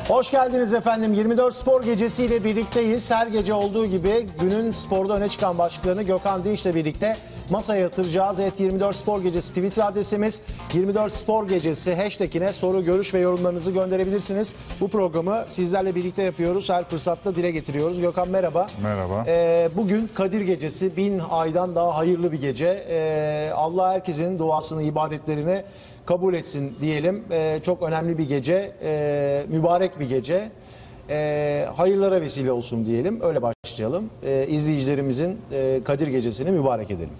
Hoş geldiniz efendim. 24 Spor Gecesi ile birlikteyiz. Her gece olduğu gibi günün sporda öne çıkan başlıklarını Gökhan Dinç'le birlikte masaya yatıracağız. Evet, 24 Spor Gecesi Twitter adresimiz. 24 Spor Gecesi hashtagine soru, görüş ve yorumlarınızı gönderebilirsiniz. Bu programı sizlerle birlikte yapıyoruz. Her fırsatta dile getiriyoruz. Gökhan merhaba. Merhaba. Bugün Kadir Gecesi. 1000 aydan daha hayırlı bir gece. Allah herkesin duasını, ibadetlerini kabul etsin diyelim. Çok önemli bir gece, mübarek bir gece. Hayırlara vesile olsun diyelim. Öyle başlayalım. İzleyicilerimizin Kadir Gecesi'ni mübarek edelim.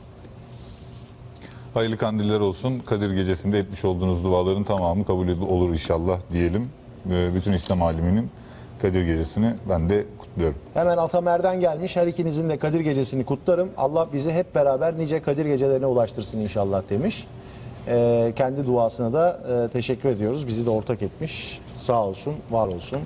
Hayırlı kandiller olsun. Kadir Gecesi'nde etmiş olduğunuz duaların tamamı kabul olur inşallah diyelim. Bütün İslam aleminin Kadir Gecesi'ni ben de kutluyorum. Hemen Atamer'den gelmiş. Her ikinizin de Kadir Gecesi'ni kutlarım. Allah bizi hep beraber nice Kadir Gecelerine ulaştırsın inşallah demiş. Kendi duasına da teşekkür ediyoruz. Bizi de ortak etmiş. Sağ olsun, var olsun.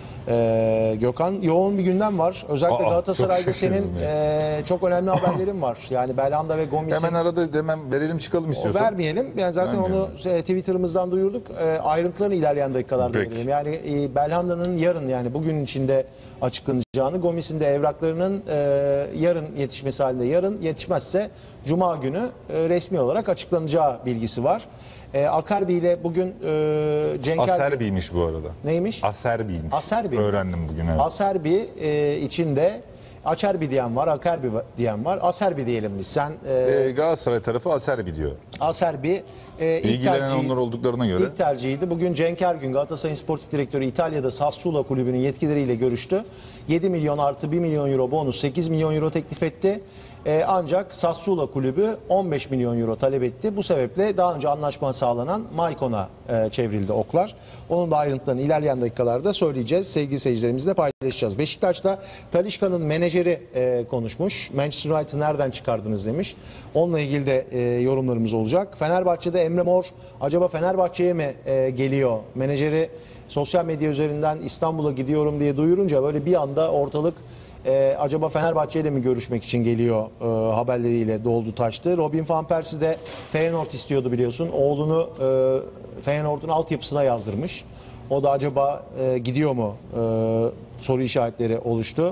Gökhan, yoğun bir gündem var. Özellikle Galatasaray'da senin çok önemli haberlerin var. Yani Belhanda ve Gomis'in... Hemen arada verelim çıkalım istiyorsan. Vermeyelim. Yani zaten onu Twitter'ımızdan duyurduk. Ayrıntılarını ilerleyen dakikalarda verelim. Yani Belhanda'nın yarın, yani bugün içinde açıklanacağını, Gomis'in de evraklarının yarın yetişmesi halinde, yarın yetişmezse Cuma günü resmi olarak açıklanacağı bilgisi var. Acerbi ile bugün Cenk Acerbi'ymiş bu arada. Neymiş? Acerbi'ymiş. Acerbi. Öğrendim bugün. Evet. Acerbi içinde Acerbi diyen var, Acerbi diyen var. Acerbi diyelim biz. Sen Galatasaray tarafı Acerbi diyor. Acerbi İlgilenen onlar olduklarına göre. İlk tercihiydi. Bugün Cenk Ergün, Galatasaray'ın sportif direktörü, İtalya'da Sassuolo kulübünün yetkilileriyle görüştü. 7 milyon artı 1 milyon euro bonus, 8 milyon euro teklif etti. Ancak Sassuolo kulübü 15 milyon euro talep etti. Bu sebeple daha önce anlaşma sağlanan Maikon'a çevrildi oklar. Onun da ayrıntılarını ilerleyen dakikalarda söyleyeceğiz. Sevgili seyircilerimizle paylaşacağız. Beşiktaş'ta Talisca'nın menajeri konuşmuş. Manchester United'ı nereden çıkardınız demiş. Onunla ilgili de yorumlarımız olacak. Fenerbahçe'de Emre Mor acaba Fenerbahçe'ye mi geliyor? Menajeri sosyal medya üzerinden İstanbul'a gidiyorum diye duyurunca böyle bir anda ortalık acaba Fenerbahçe ile mi görüşmek için geliyor haberleriyle doldu taştı. Robin van Persie de Feyenoord istiyordu biliyorsun. Oğlunu Feyenoord'un altyapısına yazdırmış. O da acaba gidiyor mu soru işaretleri oluştu.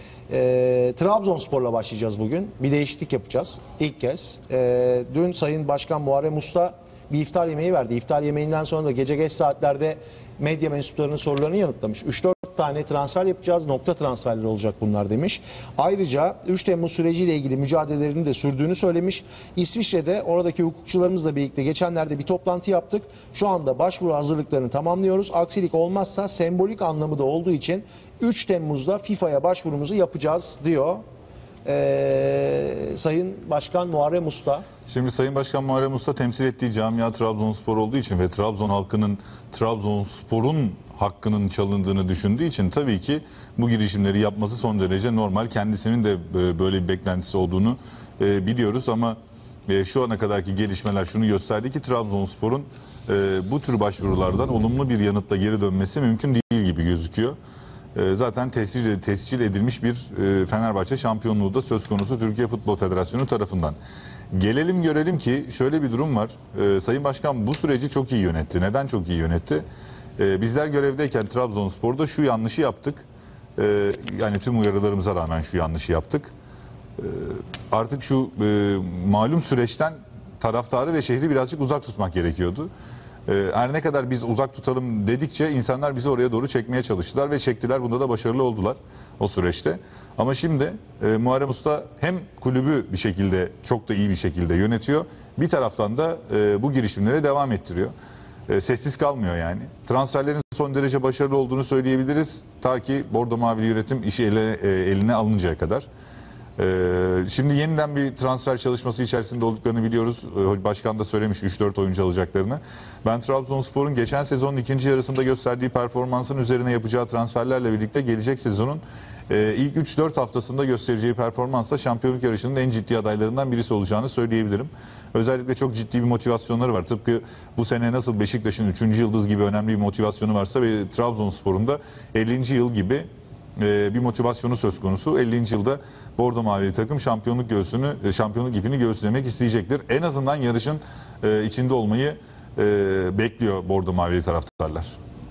Trabzonspor'la başlayacağız bugün. Bir değişiklik yapacağız ilk kez. Dün Sayın Başkan Muharrem Usta bir iftar yemeği verdi. İftar yemeğinden sonra da gece geç saatlerde medya mensuplarının sorularını yanıtlamış. 3-4 tane transfer yapacağız. Nokta transferleri olacak bunlar demiş. Ayrıca 3 Temmuz süreciyle ilgili mücadelelerini de sürdüğünü söylemiş. İsviçre'de oradaki hukukçularımızla birlikte geçenlerde bir toplantı yaptık. Şu anda başvuru hazırlıklarını tamamlıyoruz. Aksilik olmazsa sembolik anlamı da olduğu için 3 Temmuz'da FIFA'ya başvurumuzu yapacağız diyor Sayın Başkan Muharrem Usta. Şimdi Sayın Başkan Muharrem Usta temsil ettiği camia Trabzonspor olduğu için ve Trabzon halkının Trabzonspor'un hakkının çalındığını düşündüğü için tabii ki bu girişimleri yapması son derece normal. Kendisinin de böyle bir beklentisi olduğunu biliyoruz ama şu ana kadarki gelişmeler şunu gösterdi ki Trabzonspor'un bu tür başvurulardan olumlu bir yanıtla geri dönmesi mümkün değil gibi gözüküyor. Zaten tescil edilmiş bir Fenerbahçe şampiyonluğu da söz konusu Türkiye Futbol Federasyonu tarafından. Gelelim görelim ki şöyle bir durum var. Sayın Başkan bu süreci çok iyi yönetti. Neden çok iyi yönetti? Bizler görevdeyken Trabzonspor'da şu yanlışı yaptık. Yani tüm uyarılarımıza rağmen şu yanlışı yaptık. Artık şu malum süreçten taraftarı ve şehri birazcık uzak tutmak gerekiyordu. Her ne kadar biz uzak tutalım dedikçe insanlar bizi oraya doğru çekmeye çalıştılar ve çektiler. Bunda da başarılı oldular o süreçte. Ama şimdi Muharrem Usta hem kulübü bir şekilde çok da iyi bir şekilde yönetiyor. Bir taraftan da bu girişimlere devam ettiriyor. Sessiz kalmıyor yani. Transferlerin son derece başarılı olduğunu söyleyebiliriz. Ta ki Bordo Mavili yönetim işi eline alıncaya kadar. Şimdi yeniden bir transfer çalışması içerisinde olduklarını biliyoruz. Başkan da söylemiş 3-4 oyuncu alacaklarını. Ben Trabzonspor'un geçen sezonun ikinci yarısında gösterdiği performansın üzerine yapacağı transferlerle birlikte gelecek sezonun ilk 3-4 haftasında göstereceği performansla şampiyonluk yarışının en ciddi adaylarından birisi olacağını söyleyebilirim. Özellikle çok ciddi bir motivasyonları var. Tıpkı bu sene nasıl Beşiktaş'ın 3. yıldız gibi önemli bir motivasyonu varsa ve Trabzonspor'un da 50. yıl gibi bir motivasyonu söz konusu. 50. yılda Bordo Mavili takım şampiyonluk ipini göğüslemek isteyecektir. En azından yarışın içinde olmayı bekliyor Bordo Mavili taraftarlar.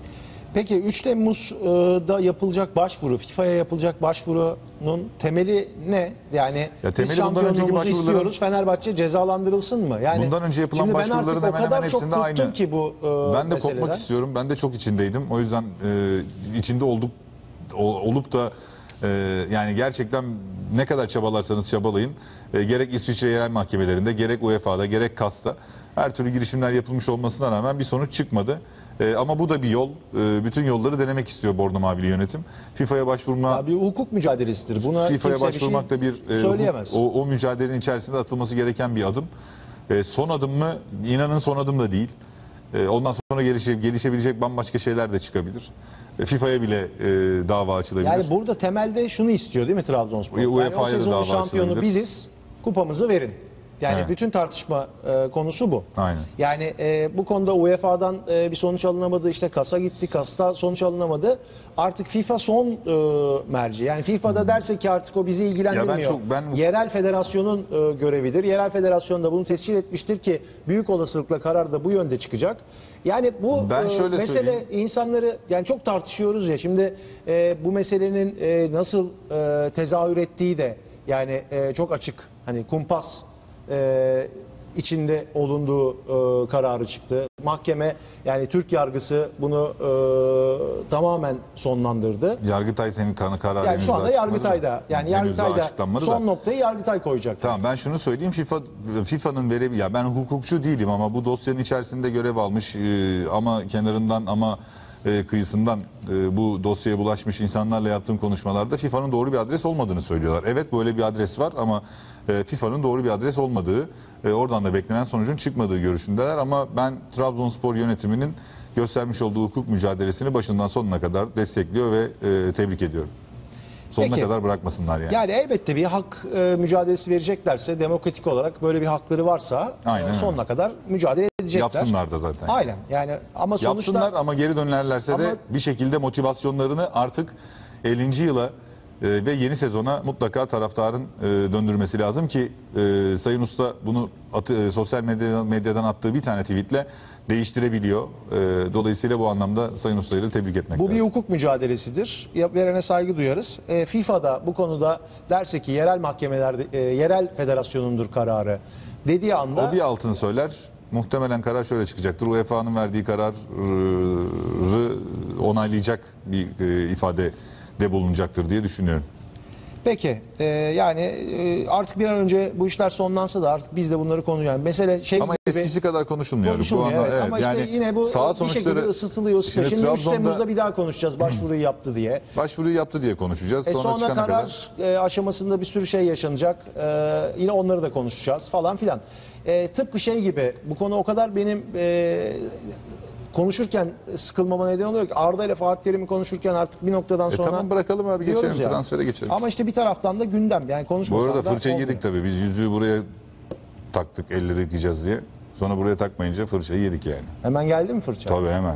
Peki 3 Temmuz'da yapılacak başvuru, FIFA'ya yapılacak başvurunun temeli ne? Yani Ya temeli biz bundan önceki şampiyonluğumuzu başvuruların- istiyoruz, Fenerbahçe cezalandırılsın mı? Yani Bundan önce yapılan şimdi ben başvuruların artık o hemen kadar hemen çok hepsinde koptum aynı. ki bu Ben de meseleden. kopmak istiyorum. Ben de çok içindeydim. O yüzden içinde olup da yani gerçekten ne kadar çabalarsanız çabalayın. Gerek İsviçre yerel mahkemelerinde, gerek UEFA'da, gerek KAS'ta her türlü girişimler yapılmış olmasına rağmen bir sonuç çıkmadı. Ama bu da bir yol. Bütün yolları denemek istiyor Bordo Mavili yönetim. FIFA'ya başvurma, Ya bir hukuk mücadelesidir. Buna FIFA'ya kimse bir şey başvurmak da bir söyleyemez. o mücadelenin içerisinde atılması gereken bir adım. Son adım mı? İnanın son adım da değil. Ondan sonra gelişebilecek bambaşka şeyler de çıkabilir. FIFA'ya bile dava açılabilir. Yani burada temelde şunu istiyor değil mi Trabzonspor? UEFA'ya Yani o da sezonun dava şampiyonu açılabilir. biziz, kupamızı verin. Yani Evet. bütün tartışma konusu bu. Aynen. Yani bu konuda UEFA'dan bir sonuç alınamadı, işte KAS'a gitti, KAS'ta sonuç alınamadı. Artık FIFA son merci. Yani FIFA'da derse ki artık o bizi ilgilendirmiyor. ben- Yerel federasyonun görevidir. Yerel federasyon da bunu tescil etmiştir ki büyük olasılıkla karar da bu yönde çıkacak. Yani bu Ben şöyle mesele söyleyeyim. insanları yani çok tartışıyoruz ya şimdi bu meselenin nasıl tezahür ettiği de yani çok açık. Hani kumpas içinde olunduğu kararı çıktı. Mahkeme yani Türk yargısı bunu tamamen sonlandırdı. Yargıtay senin kararı Yani şu anda henüz açıklamadı da. Yargıtay'da yani Henüz daha Yargıtay'da açıklanmadı son da. noktayı Yargıtay koyacak. Tamam, ben şunu söyleyeyim, FIFA'nın ya ben hukukçu değilim ama bu dosyanın içerisinde görev almış ama kenarından ama kıyısından bu dosyaya bulaşmış insanlarla yaptığım konuşmalarda FIFA'nın doğru bir adres olmadığını söylüyorlar. Evet, böyle bir adres var ama FIFA'nın doğru bir adres olmadığı, oradan da beklenen sonucun çıkmadığı görüşündeler ama ben Trabzonspor yönetiminin göstermiş olduğu hukuk mücadelesini başından sonuna kadar destekliyor ve tebrik ediyorum. Sonuna Peki. kadar bırakmasınlar yani. Yani elbette bir hak mücadelesi vereceklerse, demokratik olarak böyle bir hakları varsa Aynen sonuna kadar mücadele edecekler. Yapsınlar da zaten. Aynen. Yani ama sonuçta Yapsınlar ama geri dönerlerse de Ama- bir şekilde motivasyonlarını artık 50. yıla ve yeni sezona mutlaka taraftarın döndürmesi lazım ki Sayın Usta bunu sosyal medyadan attığı bir tane tweetle değiştirebiliyor. Dolayısıyla bu anlamda Sayın Usta'yı da tebrik etmek bu lazım. bir hukuk mücadelesidir. Verene saygı duyarız. FIFA'da bu konuda derse ki yerel mahkemelerde yerel federasyonundur kararı dediği anda O bir altın söyler. Muhtemelen karar şöyle çıkacaktır. UEFA'nın verdiği kararı onaylayacak bir ifadede bulunacaktır diye düşünüyorum. peki yani artık bir an önce bu işler sonlansa da artık biz de bunları konuşalım. Mesele şey Ama gibi eskisi kadar konuşulmuyor. konuşulmuyor. Evet. evet, Ama işte yani yine bu saha bir şekilde sonuçları ısıtılıyor. Şimdi 3 Trabzon'da Temmuz'da bir daha konuşacağız başvuruyu yaptı diye. başvuruyu yaptı diye konuşacağız. Sonra Sonra çıkana karar kadar. aşamasında bir sürü şey yaşanacak. Yine onları da konuşacağız falan filan. Tıpkı şey gibi bu konu o kadar benim konuşurken sıkılmama neden oluyor ki Arda ile Fatih Terim'i konuşurken artık bir noktadan sonra Tamam, bırakalım abi, diyoruz geçelim, ya. transfere geçelim. Ama işte bir taraftan da gündem yani Bu konuşmasan arada da fırçayı olmuyor. yedik tabii. Biz yüzüğü buraya taktık, elleri yıkayacağız diye. Sonra buraya takmayınca fırçayı yedik yani. Hemen geldi mi fırça? Tabii hemen.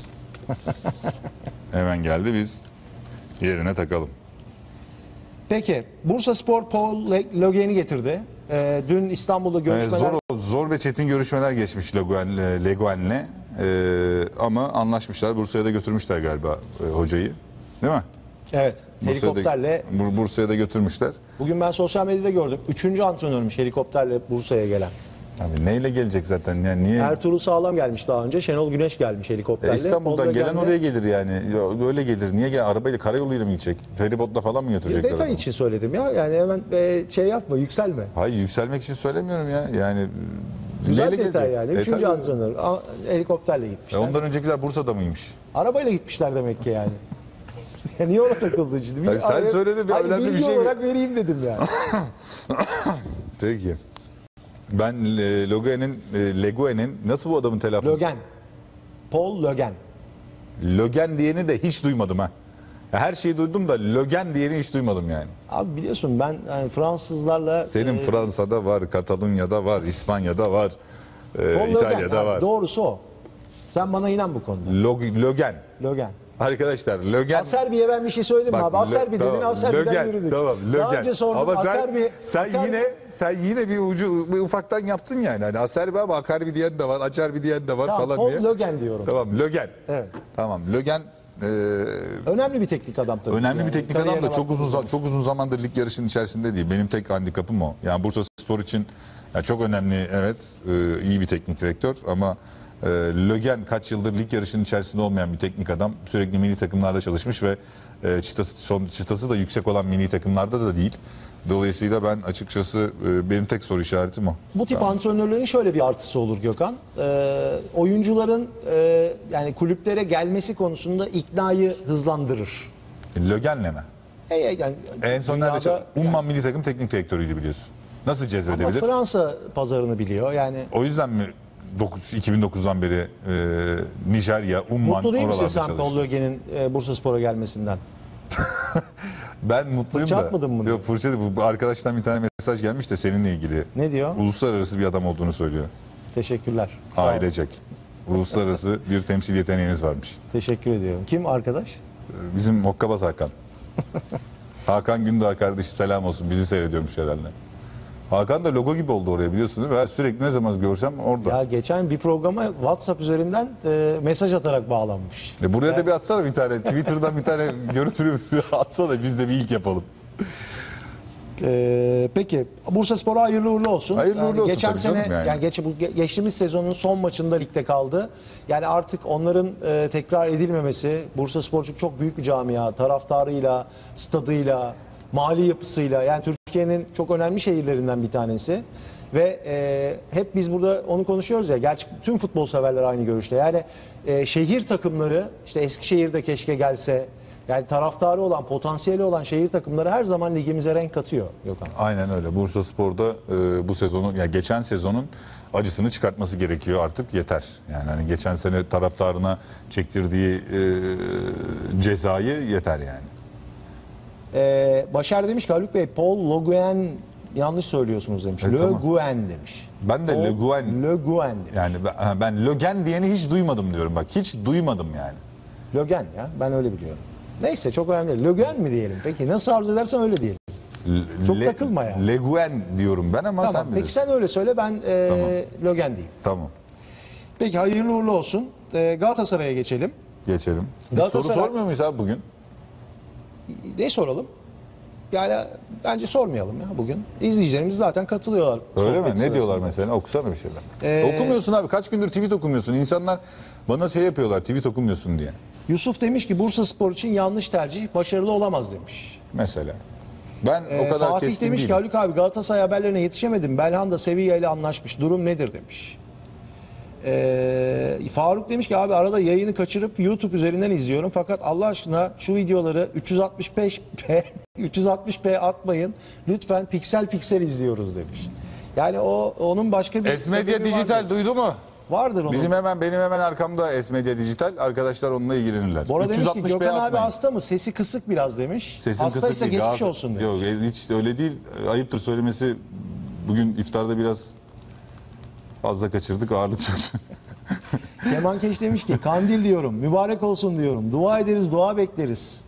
Hemen geldi, biz yerine takalım. Peki Bursaspor Paul Logen'i getirdi. Dün İstanbul'da görüşmeler Zor ve çetin görüşmeler geçmiş Leguen'le. Ama anlaşmışlar. Bursa'ya da götürmüşler galiba hocayı. Değil mi? evet helikopterle Bursa'ya da götürmüşler. bugün ben sosyal medyada gördüm. 3. antrenörmüş helikopterle Bursa'ya gelen. Abi neyle gelecek zaten? Yani niye? Ertuğrul Sağlam gelmiş daha önce. Şenol Güneş gelmiş helikopterle. İstanbul'dan Paul gelen Logen'le- oraya gelir yani. Ya, öyle gelir. Niye gel? Arabayla, karayoluyla mı gidecek? Feribotla falan mı götürecekler? Detay adamı? için söyledim ya. Yani hemen şey yapma, yükselme. Hayır, yükselmek için söylemiyorum ya. Yani Güzel neyle detay gelecek? yani. Üçüncü tabii. antrenör. Helikopterle gitmişler. Ondan öncekiler Bursa'da mıymış? Arabayla gitmişler demek ki yani. Ya niye ona takıldın şimdi? Hayır, sen söyledin ya, Hayır, önemli bir bilgi şey mi? olarak vereyim dedim yani. Peki. Ben Leguen'in nasıl bu adamın telaffuzu? Logen. Paul Logen. Logen diyeni de hiç duymadım ha. Ya her şeyi duydum da Logen diyeni hiç duymadım yani. Abi biliyorsun ben yani Fransızlarla Senin Fransa'da var, Katalunya'da var, İspanya'da var, Paul İtalya'da Logen, var. abi, doğrusu o. Sen bana inan bu konuda. Logen. Logen. Arkadaşlar Logen. Aserbi'ye ben bir şey söyledim mi abi? Aserbi dedin, tamam, Aserbi'den Logen, yürüdük. tamam, Daha Logen. önce sordum Ama Aserbi. sen yine bir ufaktan yaptın yani. Hani Aserbi ama Akarbi diyen de var, Acerbi diyen de var Tamam, falan Paul diye. Logen diyorum. Tamam, Logen. Evet. Tamam, Logen Önemli bir teknik adam tabii. önemli Yani bir teknik adam kariyerine da çok baktığımız zaman. çok uzun zamandır lig yarışının içerisinde değil. Benim tek handikapım o. Yani Bursaspor için çok önemli, evet, iyi bir teknik direktör ama Lögen kaç yıldır lig yarışının içerisinde olmayan bir teknik adam. Sürekli milli takımlarda çalışmış ve çıtası da yüksek olan milli takımlarda da değil. Dolayısıyla ben açıkçası benim tek soru işaretim o. Bu tip antrenörlerin şöyle bir artısı olur Gökhan. Oyuncuların yani kulüplere gelmesi konusunda iknayı hızlandırır. Lögen'le mi? Yani En son dünyada- nerede? Umman milli takım teknik direktörüydü biliyorsun. Nasıl Ama cezbedebilir? Fransa pazarını biliyor. Yani O yüzden mi 2009'dan beri Nijerya, Umman mutlu değil misin oralarda sen Paul çalıştı? Lögen'in Bursaspor'a gelmesinden? Ben mutluyum Fırça da. atmadın mı? Yok, fırça değil. Bu arkadaştan bir tane mesaj gelmiş de seninle ilgili. Ne diyor? Uluslararası bir adam olduğunu söylüyor. Teşekkürler. Sağ ol. Ailecek. Uluslararası bir temsil yeteneğiniz varmış. Teşekkür ediyorum. Kim arkadaş? Bizim Hokkabaz Hakan. Hakan Gündağ kardeşi selam olsun. Bizi seyrediyormuş herhalde. Hakan da logo gibi oldu oraya, biliyorsun değil mi? Ben sürekli ne zaman görsem orada. Ya geçen bir programa WhatsApp üzerinden mesaj atarak bağlanmış. Buraya da bir atsana bir tane. Twitter'dan bir tane görüntülü atsana, biz de bir ilk yapalım. Peki Bursaspor'a hayırlı uğurlu olsun. Hayırlı uğurlu olsun Geçen tabii sene canım yani. geçtiğimiz sezonun son maçında ligde kaldı. Yani artık onların tekrar edilmemesi, Bursaspor çok büyük bir camia, taraftarıyla, stadıyla, mali yapısıyla, yani Türkiye'nin çok önemli şehirlerinden bir tanesi. Ve hep biz burada onu konuşuyoruz ya, gerçi tüm futbol severler aynı görüşte. Yani şehir takımları, işte Eskişehir'de keşke gelse, yani taraftarı olan, potansiyeli olan şehir takımları her zaman ligimize renk katıyor Gökhan. Aynen öyle. Bursaspor'da bu sezonun, yani geçen sezonun acısını çıkartması gerekiyor artık, yeter. Yani hani geçen sene taraftarına çektirdiği cezayı yeter yani. Başar demiş ki Haluk Bey, Paul Le Guen yanlış söylüyorsunuz demiş. Le tamam. Guen demiş. Ben de Le Guen, Le Guen demiş. yani ben Lögen diyeni hiç duymadım diyorum, bak hiç duymadım yani. Le Guen ya, ben öyle biliyorum. Neyse, çok önemli değil. Le Guen mi diyelim? Peki nasıl arzu edersen öyle diyelim. Çok takılma yani. Le Guen diyorum ben ama Tamam, sen bilirsin. peki sen öyle söyle, ben Tamam. Le Guen diyeyim. Tamam, Peki hayırlı uğurlu olsun. Galatasaray'a geçelim. geçelim. Biz soru Galatasaray- sormuyor muyuz abi bugün? Ne soralım? Yani bence sormayalım ya bugün. İzleyicilerimiz zaten katılıyorlar. Öyle mi? sohbet Ne diyorlar sırasında. mesela? Okusana bir şeyler. Okumuyorsun abi. Kaç gündür tweet okumuyorsun. İnsanlar bana şey yapıyorlar, tweet okumuyorsun diye. Yusuf demiş ki Bursaspor için yanlış tercih, başarılı olamaz demiş. Mesela. Ben o kadar Fatih keskin demiş ki değilim. Haluk abi, Galatasaray haberlerine yetişemedim. Belhanda Sevilla ile anlaşmış. Durum nedir demiş. Faruk demiş ki abi arada yayını kaçırıp YouTube üzerinden izliyorum. Fakat Allah aşkına şu videoları 365p 360p atmayın. Lütfen piksel piksel izliyoruz demiş. Yani onun başka bir Esmedya sebebi Dijital duydu mu? vardır onun. Benim hemen arkamda Esmedya Dijital. Arkadaşlar onunla ilgilenirler. Bora demiş ki 360p Gökhan abi atmayın. hasta mı? Sesi kısık biraz demiş. Sesim Hastaysa kısık değil. geçmiş olsun demiş. Yok hiç öyle değil. Ayıptır söylemesi. Bugün iftarda biraz fazla kaçırdık, ağırlık çöktü. Kemal Keş demiş ki kandil diyorum, mübarek olsun diyorum. Dua ederiz, dua bekleriz.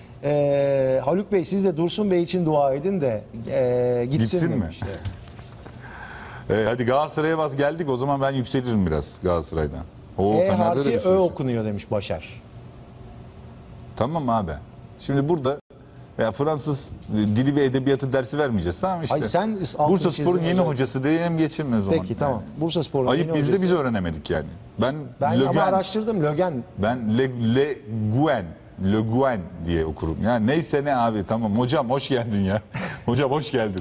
Haluk Bey siz de Dursun Bey için dua edin de gitsin mi? demiş. Hadi Galatasaray'a geldik, o zaman ben yükselirim biraz Galatasaray'dan. Fener'de de Harfi bir Ö sürü şey. okunuyor demiş Başar. Tamam abi. Şimdi burada Fransız dili ve edebiyatı dersi vermeyeceğiz, tamam işte. Ay sen altını Bursaspor'un çizdin yeni hocam. hocası diyelim, geçirme o zaman. Peki tamam. Yani. Bursaspor'un Ayıp, yeni biz de hocası. biz öğrenemedik yani. Ben ama Lögen, araştırdım Lögen. ben Le Guen diye okurum. Yani neyse ne abi, tamam. Hocam hoş geldin ya. Hocam hoş geldin.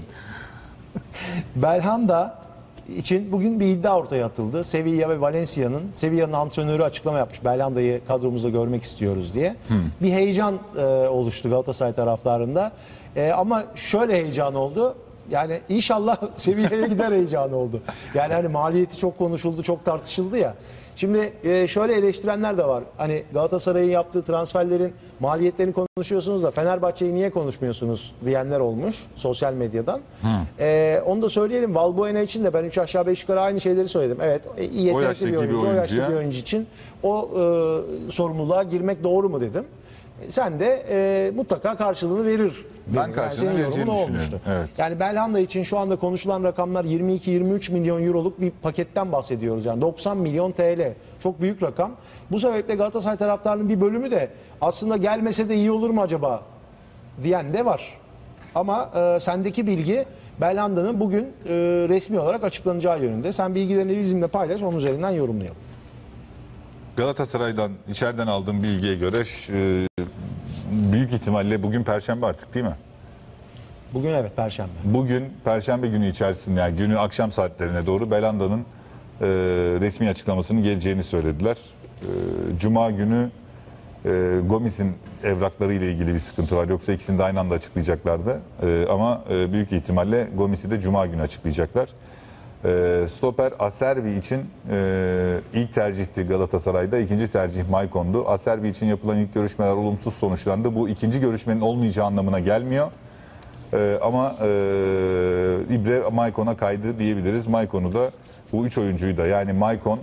Belhanda için bugün bir iddia ortaya atıldı. Sevilla ve Sevilla'nın antrenörü açıklama yapmış. Belhanda'yı kadromuzda görmek istiyoruz diye. Bir heyecan oluştu Galatasaray taraftarında. Ama şöyle heyecan oldu. Yani inşallah Sevilla'ya gider heyecanı oldu. Yani hani maliyeti çok konuşuldu, çok tartışıldı ya. Şimdi şöyle eleştirenler de var. Hani Galatasaray'ın yaptığı transferlerin maliyetlerini konuşuyorsunuz da Fenerbahçe'yi niye konuşmuyorsunuz diyenler olmuş sosyal medyadan. Onu da söyleyelim. Valbuena için de ben 3 aşağı 5 yukarı aynı şeyleri söyledim. Evet, iyi yetenekli bir oyuncu, o yaşlı bir oyuncu için o sorumluluğa girmek doğru mu dedim. Sen de mutlaka karşılığını verir. Ben karşılığını senin vereceğini yorumun o düşünüyorum. olmuştu. Evet. Yani Belhanda için şu anda konuşulan rakamlar 22-23 milyon euroluk bir paketten bahsediyoruz. Yani 90 milyon TL. Çok büyük rakam. Bu sebeple Galatasaray taraftarının bir bölümü de aslında gelmese de iyi olur mu acaba diyen de var. Ama sendeki bilgi Belhanda'nın bugün resmi olarak açıklanacağı yönünde. Sen bilgilerini bizimle paylaş, onun üzerinden yorumlayalım. Galatasaray'dan içeriden aldığım bilgiye göre büyük ihtimalle bugün Perşembe artık değil mi? Bugün evet Perşembe. Bugün Perşembe günü içerisinde, yani günü akşam saatlerine doğru Belhanda'nın resmi açıklamasının geleceğini söylediler. Cuma günü Gomis'in evrakları ile ilgili bir sıkıntı var. Yoksa ikisini de aynı anda açıklayacaklardı. Ama büyük ihtimalle Gomis'i de Cuma günü açıklayacaklar. Stoper Acerbi için ilk tercihti Galatasaray'da. İkinci tercih Maicon'du. Acerbi için yapılan ilk görüşmeler olumsuz sonuçlandı. Bu ikinci görüşmenin olmayacağı anlamına gelmiyor. Ama İbre Maicon'a kaydı diyebiliriz. Maicon'u da, bu üç oyuncuyu da, yani Maicon,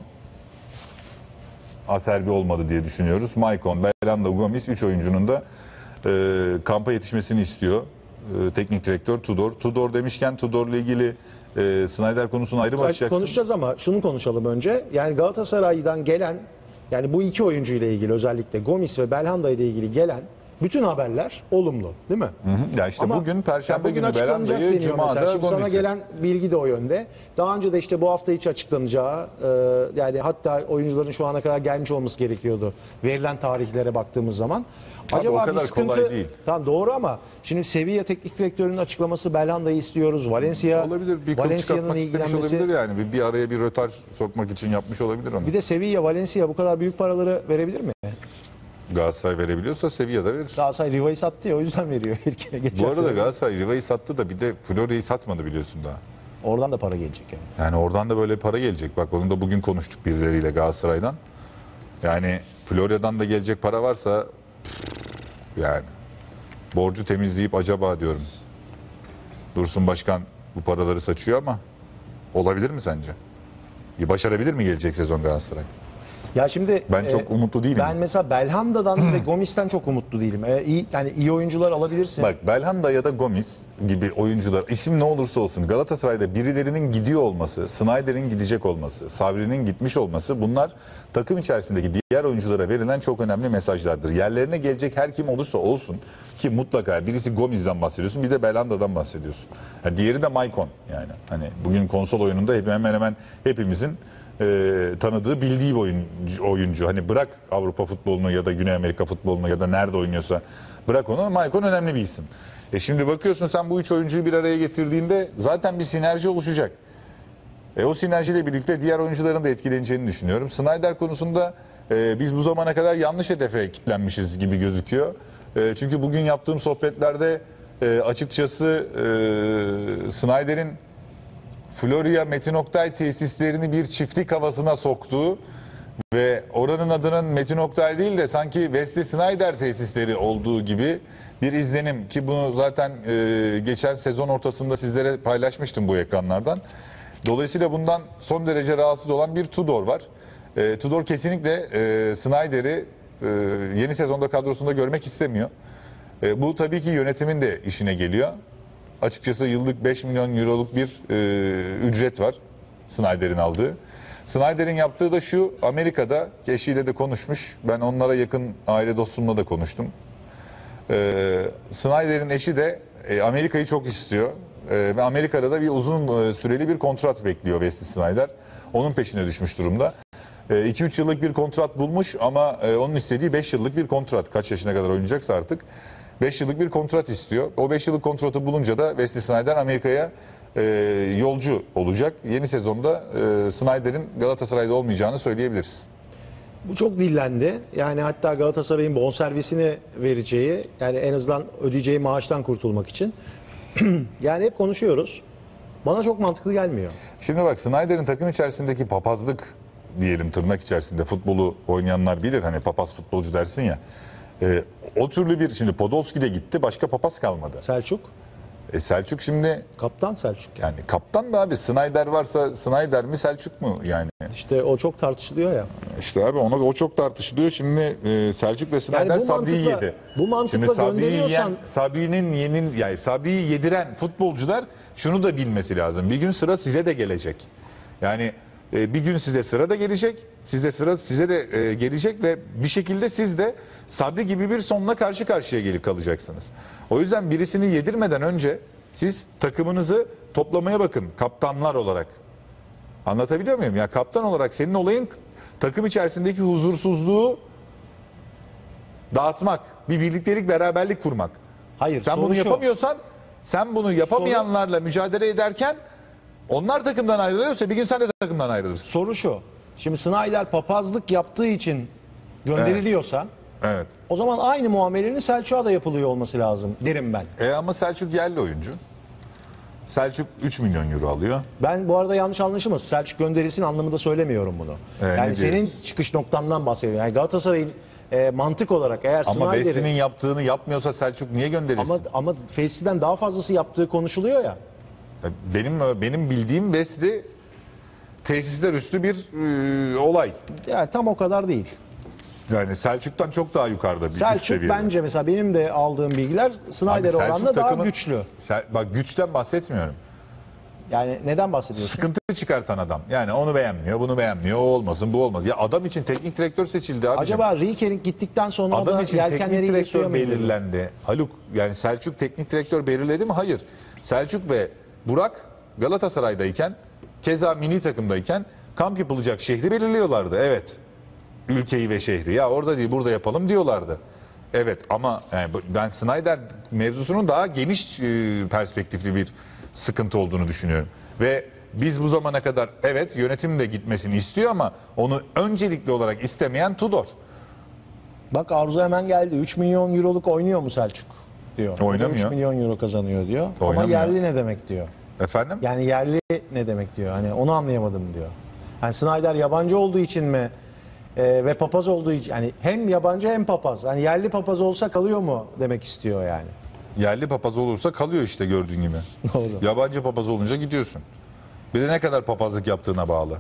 Acerbi olmadı diye düşünüyoruz. Maicon, Belhanda, Gomis 3 oyuncunun da kampa yetişmesini istiyor teknik direktör Tudor. Tudor demişken Tudor'la ilgili Snyder konusunu ayrı mı açacaksın? Konuşacağız ama şunu konuşalım önce. Yani Galatasaray'dan gelen, yani bu iki oyuncu ile ilgili, özellikle Gomis ve Belhanda ile ilgili gelen bütün haberler olumlu, değil mi? Ya işte Ama bugün Perşembe bugün günü açıklanacak Belhanda'yı, deniyor mesela. Cuma'da Şimdi sana Gomis'i. gelen bilgi de o yönde. Daha önce de işte bu hafta içi açıklanacağı, yani hatta oyuncuların şu ana kadar gelmiş olması gerekiyordu. Verilen tarihlere baktığımız zaman. Tabii o kadar kolay değil. Tamam doğru ama şimdi Sevilla teknik direktörünün açıklaması, Belhanda'yı istiyoruz. Valencia, Olabilir, bir kıl Valencia'nın çıkartmak istemiş ilgilenmesi. olabilir yani. Bir araya bir rötar sokmak için yapmış olabilir onu. Bir de Sevilla, Valencia bu kadar büyük paraları verebilir mi? Galatasaray verebiliyorsa Sevilla da verir. Galatasaray Riva'yı sattı ya, o yüzden veriyor. Geçen Bu arada sene. Galatasaray Riva'yı sattı da bir de Florya'yı satmadı biliyorsun daha. Oradan da para gelecek yani. Yani oradan da böyle para gelecek. Bak onu da bugün konuştuk birileriyle Galatasaray'dan. Yani Florya'dan da gelecek para varsa yani borcu temizleyip acaba diyorum. Dursun Başkan bu paraları saçıyor ama olabilir mi sence? Başarabilir mi gelecek sezon Galatasaray? Ya şimdi Ben çok umutlu değilim. Ben mesela Belhanda'dan ve Gomis'ten çok umutlu değilim. İyi oyuncular alabilirsin. Bak Belhanda ya da Gomis gibi oyuncular, isim ne olursa olsun, Galatasaray'da birilerinin gidiyor olması, Snyder'in gidecek olması, Sabri'nin gitmiş olması, bunlar takım içerisindeki diğer oyunculara verilen çok önemli mesajlardır. Yerlerine gelecek her kim olursa olsun, ki mutlaka birisi Gomis'den bahsediyorsun, bir de Belhanda'dan bahsediyorsun. Ha, diğeri de Maicon yani. Hani bugün konsol oyununda hemen hemen hepimizin tanıdığı, bildiği bir oyuncu. Hani bırak Avrupa futbolunu ya da Güney Amerika futbolunu ya da nerede oynuyorsa bırak onu. Maicon önemli bir isim. Şimdi bakıyorsun sen bu üç oyuncuyu bir araya getirdiğinde zaten bir sinerji oluşacak. O sinerjiyle birlikte diğer oyuncuların da etkileneceğini düşünüyorum. Snyder konusunda biz bu zamana kadar yanlış hedefe kilitlenmişiz gibi gözüküyor. Çünkü bugün yaptığım sohbetlerde açıkçası Snyder'in Florya Metin Oktay tesislerini bir çiftlik havasına soktuğu ve oranın adının Metin Oktay değil de sanki Wesley Snyder tesisleri olduğu gibi bir izlenim, ki bunu zaten geçen sezon ortasında sizlere paylaşmıştım bu ekranlardan. Dolayısıyla bundan son derece rahatsız olan bir Tudor var. Tudor kesinlikle Snyder'i yeni sezonda kadrosunda görmek istemiyor. Bu tabii ki yönetimin de işine geliyor. Açıkçası yıllık 5 milyon euroluk bir ücret var Snyder'in aldığı. Snyder'in yaptığı da şu: Amerika'da eşiyle de konuşmuş. Ben onlara yakın aile dostumla da konuştum. Snyder'in eşi de Amerika'yı çok istiyor. Ve Amerika'da da bir uzun süreli bir kontrat bekliyor Wesley Snyder. Onun peşine düşmüş durumda. 2-3 yıllık bir kontrat bulmuş ama onun istediği 5 yıllık bir kontrat. Kaç yaşına kadar oynayacaksa artık. 5 yıllık bir kontrat istiyor. O 5 yıllık kontratı bulunca da Wesley Snyder Amerika'ya yolcu olacak. Yeni sezonda Snyder'in Galatasaray'da olmayacağını söyleyebiliriz. Bu çok dillendi. Yani hatta Galatasaray'ın bonservisini vereceği, yani en azından ödeyeceği maaştan kurtulmak için. Yani hep konuşuyoruz. Bana çok mantıklı gelmiyor. Şimdi bak, Snyder'in takım içerisindeki papazlık diyelim, tırnak içerisinde, futbolu oynayanlar bilir. Hani papaz futbolcu dersin ya. O türlü bir, şimdi Podolski de gitti, başka papaz kalmadı. Selçuk, Selçuk şimdi kaptan Selçuk. yani kaptan da abi, Snyder varsa Snyder mi Selçuk mu yani? İşte o çok tartışılıyor ya. İşte abi o çok tartışılıyor. Şimdi Selçuk ve Snyder Yani bu Sabri'yi mantıkla- yedi. bu mantıkla Şimdi gönderiyorsan- Sabri'yi yediren futbolcular şunu da bilmesi lazım. Bir gün sıra size de gelecek. Yani Bir gün size sıra da gelecek. Size de gelecek ve bir şekilde siz de Sabri gibi bir sonla karşı karşıya gelip kalacaksınız. O yüzden birisini yedirmeden önce siz takımınızı toplamaya bakın kaptanlar olarak. Anlatabiliyor muyum? Ya kaptan olarak senin olayın takım içerisindeki huzursuzluğu dağıtmak, bir birliktelik, beraberlik kurmak. Hayır, Sen soru bunu şu. yapamıyorsan, sen bunu yapamayanlarla mücadele ederken onlar takımdan ayrılıyorsa bir gün sen de takımdan ayrılırsın. Soru şu. Şimdi Snyder papazlık yaptığı için gönderiliyorsa Evet. o zaman aynı muamelenin Selçuk'a da yapılıyor olması lazım derim ben. Ama Selçuk yerli oyuncu. Selçuk 3 milyon euro alıyor. Ben bu arada yanlış anlaşılmasın. Selçuk gönderilsin anlamında söylemiyorum bunu. Ne Yani senin diyorsun? çıkış noktandan bahsediyorum. Yani Galatasaray'ın mantık olarak eğer Ama Snyder'i Wesley'nin yaptığını yapmıyorsa Selçuk niye gönderilsin? ama Felsi'den daha fazlası yaptığı konuşuluyor ya. Benim bildiğim Wesley tesisler üstü bir olay. Yani tam o kadar değil. Yani Selçuk'tan çok daha yukarıda bir üst Selçuk seviyede. bence mesela benim de aldığım bilgiler Abi Snyder Selçuk oranla daha takımın- güçlü. Bak güçten bahsetmiyorum. Yani neden bahsediyorsun? Sıkıntı çıkartan adam. Yani onu beğenmiyor, bunu beğenmiyor, o olmasın, bu olmaz. Ya adam için teknik direktör seçildi abicim. Acaba Rieke'nin gittikten sonra Adam da için yelkenleri teknik geçiyor direktör muydu? belirlendi. Haluk yani Selçuk teknik direktör belirledi mi? Hayır. Selçuk ve Burak Galatasaray'dayken keza milli takımdayken kamp yapılacak şehri belirliyorlardı. Evet. Ülkeyi ve şehri. Ya orada değil burada yapalım diyorlardı. Evet ama yani ben Snyder mevzusunun daha geniş perspektifli bir sıkıntı olduğunu düşünüyorum. Ve biz bu zamana kadar evet yönetim de gitmesini istiyor ama onu öncelikli olarak istemeyen Tudor. Bak Arzu hemen geldi. 3 milyon euroluk oynuyor mu Selçuk diyor. Oynamıyor. 3 milyon euro kazanıyor diyor. Ama Oynamıyor. yerli ne demek diyor. Efendim? Yani yerli ne demek diyor. Hani onu anlayamadım diyor. Yani Snyder yabancı olduğu için mi ve papaz olduğu için yani hem yabancı hem papaz. Hani yerli papaz olsa kalıyor mu demek istiyor yani. Yerli papaz olursa kalıyor işte gördüğün gibi. Doğru. Yabancı papaz olunca gidiyorsun. Bir de ne kadar papazlık yaptığına bağlı.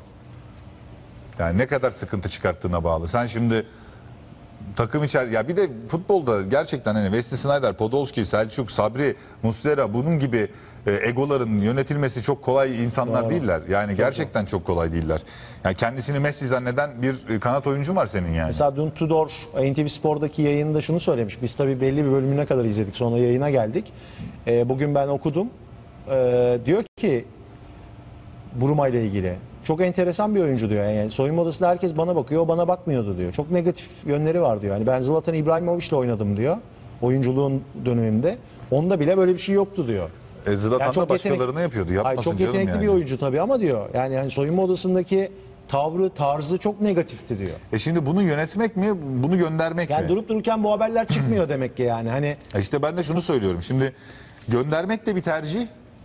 Yani ne kadar sıkıntı çıkarttığına bağlı. Sen şimdi takım ya bir de futbolda gerçekten hani Wesley Snyder, Podolski, Selçuk, Sabri, Muslera bunun gibi egoların yönetilmesi çok kolay insanlar Doğru. değiller. Yani gerçekten çok kolay değiller. Yani kendisini Messi zanneden bir kanat oyuncu var senin yani. Mesela dün Tudor NTV Spor'daki yayında şunu söylemiş. Biz tabii belli bir bölümüne kadar izledik. Sonra yayına geldik. Bugün ben okudum. Diyor ki Buruma ile ilgili. Çok enteresan bir oyuncu diyor. Yani soyunma odasında herkes bana bakıyor, o bana bakmıyordu diyor. Çok negatif yönleri var diyor. Yani ben Zlatan İbrahimovic'le oynadım diyor. Oyunculuğun döneminde. Onda bile böyle bir şey yoktu diyor. Zlatan Yani da çok başkalarına yapıyordu. Hayır, Yapmasın çok canım yetenekli yani. bir oyuncu tabii ama diyor. Yani hani soyunma odasındaki tavrı, tarzı çok negatifti diyor. Şimdi bunu yönetmek mi, bunu göndermek Yani mi? durup dururken bu haberler çıkmıyor demek ki yani. Hani İşte ben de şunu söylüyorum. Şimdi göndermek de bir tercih.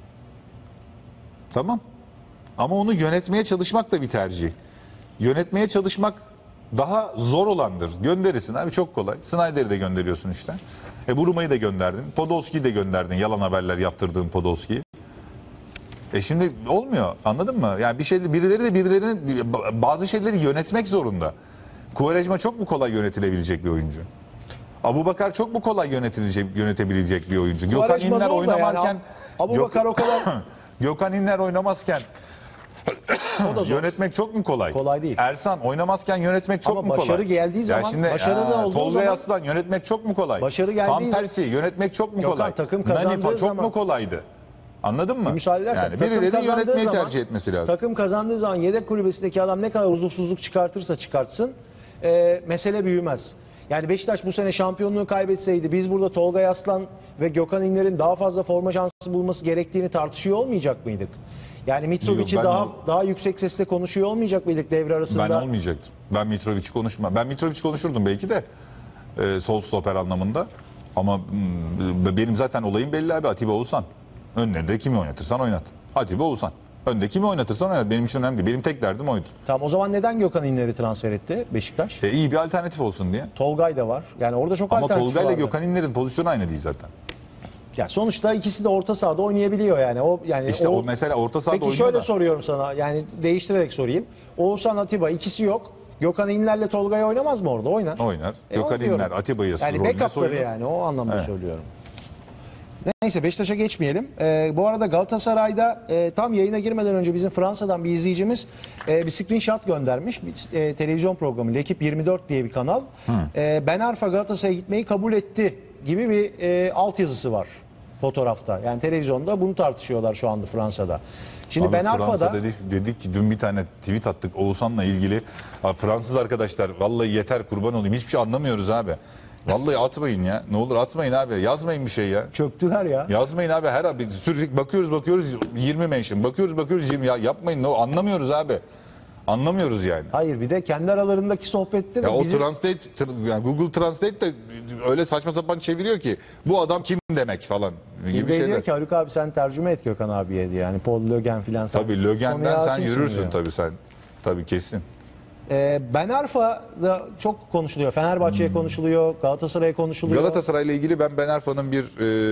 Tamam. Ama onu yönetmeye çalışmak da bir tercih. Yönetmeye çalışmak daha zor olandır. Gönderirsin abi çok kolay. Snyder'i de gönderiyorsun işte. Buruma'yı da gönderdin. Podolski'yi de gönderdin. Yalan haberler yaptırdığın Podolski'yi. Şimdi olmuyor. Anladın mı? Yani birilerini bazı şeyleri yönetmek zorunda. Quaresma çok mu kolay yönetilebilecek bir oyuncu? Abubakar çok mu kolay yönetebilecek bir oyuncu? Gökhan Quaresma İnler zor da yani. oynamarken Abubakar o kadar Gökhan İnler oynamazken o da zor. yönetmek çok mu kolay? Kolay değil. Ersan oynamazken yönetmek çok Ama mu kolay? başarı geldiği zaman, başarılı olduğu Tolga zaman- Aslan yönetmek çok mu kolay? Başarı geldiği Van zaman- Persie yönetmek çok mu Gökhan, kolay? takım kazandığı Nanifa çok zaman- mu kolaydı? Anladın mı? müsaade edersen Yani takım birileri kazandığı yönetmeyi zaman- tercih etmesi lazım. Takım kazandığı zaman yedek kulübesindeki adam ne kadar huzursuzluk çıkartırsa çıkartsın mesele büyümez. Yani Beşiktaş bu sene şampiyonluğu kaybetseydi biz burada Tolga Aslan ve Gökhan İnler'in daha fazla forma şansı bulması gerektiğini tartışıyor olmayacak mıydık? Yani Mitrovic'i Yok, ben daha yüksek sesle konuşuyor olmayacak mıydık devre arasında? Ben olmayacaktım. Ben Mitrovic'i konuşmam. Ben Mitrovic konuşurdum belki de sol stoper anlamında. Ama benim zaten olayım belli abi. Atiba Oğuzhan. Önlerinde kimi oynatırsan oynat. Atiba Oğuzhan. Önde kimi oynatırsan oynat. Benim için önemli değil. Benim tek derdim oydu. Tamam, o zaman neden Gökhan İnler'i transfer etti Beşiktaş? İyi bir alternatif olsun diye. Tolgay da var. Yani orada çok Ama alternatif Tolga ile vardı. Gökhan İnler'in pozisyonu aynı değil zaten. Ya sonuçta ikisi de orta sahada oynayabiliyor yani. İşte o mesela orta sahada Peki oynuyor şöyle da. soruyorum sana, yani değiştirerek sorayım. Oğuzhan, Atiba ikisi yok. Gökhan İnler'le Tolga'yı oynamaz mı orada? Oynar. Oynar. Onu Gökhan diyorum. İnler, Atiba'yı Yani rolüne backup'ları soyunur. yani o anlamda Evet. söylüyorum. Neyse Beşiktaş'a geçmeyelim. Bu arada Galatasaray'da tam yayına girmeden önce bizim Fransa'dan bir izleyicimiz bir screenshot göndermiş. Bir, televizyon programı L'Ekip 24 diye bir kanal. Ben Arfa Galatasaray'a gitmeyi kabul etti gibi bir altyazısı var fotoğrafta. Yani televizyonda bunu tartışıyorlar şu anda Fransa'da. Şimdi Abi Ben Arfa'da... Fransa'da dedik ki dün bir tane tweet attık Oğuzhan'la ilgili. Abi Fransız arkadaşlar vallahi yeter kurban olayım. Hiçbir şey anlamıyoruz abi. Vallahi atmayın ya. Ne olur atmayın abi. Yazmayın bir şey ya. Çöktüler ya. Yazmayın abi. Her abi sürekli bakıyoruz 20 mention. Bakıyoruz 20. Ya yapmayın. Ne anlamıyoruz abi. Anlamıyoruz yani. Hayır bir de kendi aralarındaki sohbette de Ya o bizim... yani Google Translate de öyle saçma sapan çeviriyor ki bu adam kim demek falan gibi Diyor şeyler. ki Haluk abi sen tercüme et Gökhan abiye diye. Yani Paul Lögen filan. sen Tabii Lögen'den konuya sen hakimsin yürürsün diyor. tabii sen. Tabii kesin. Ben Arfa'da çok konuşuluyor. Fenerbahçe'ye konuşuluyor. Galatasaray'a konuşuluyor. Galatasaray'la ilgili ben Arfa'nın bir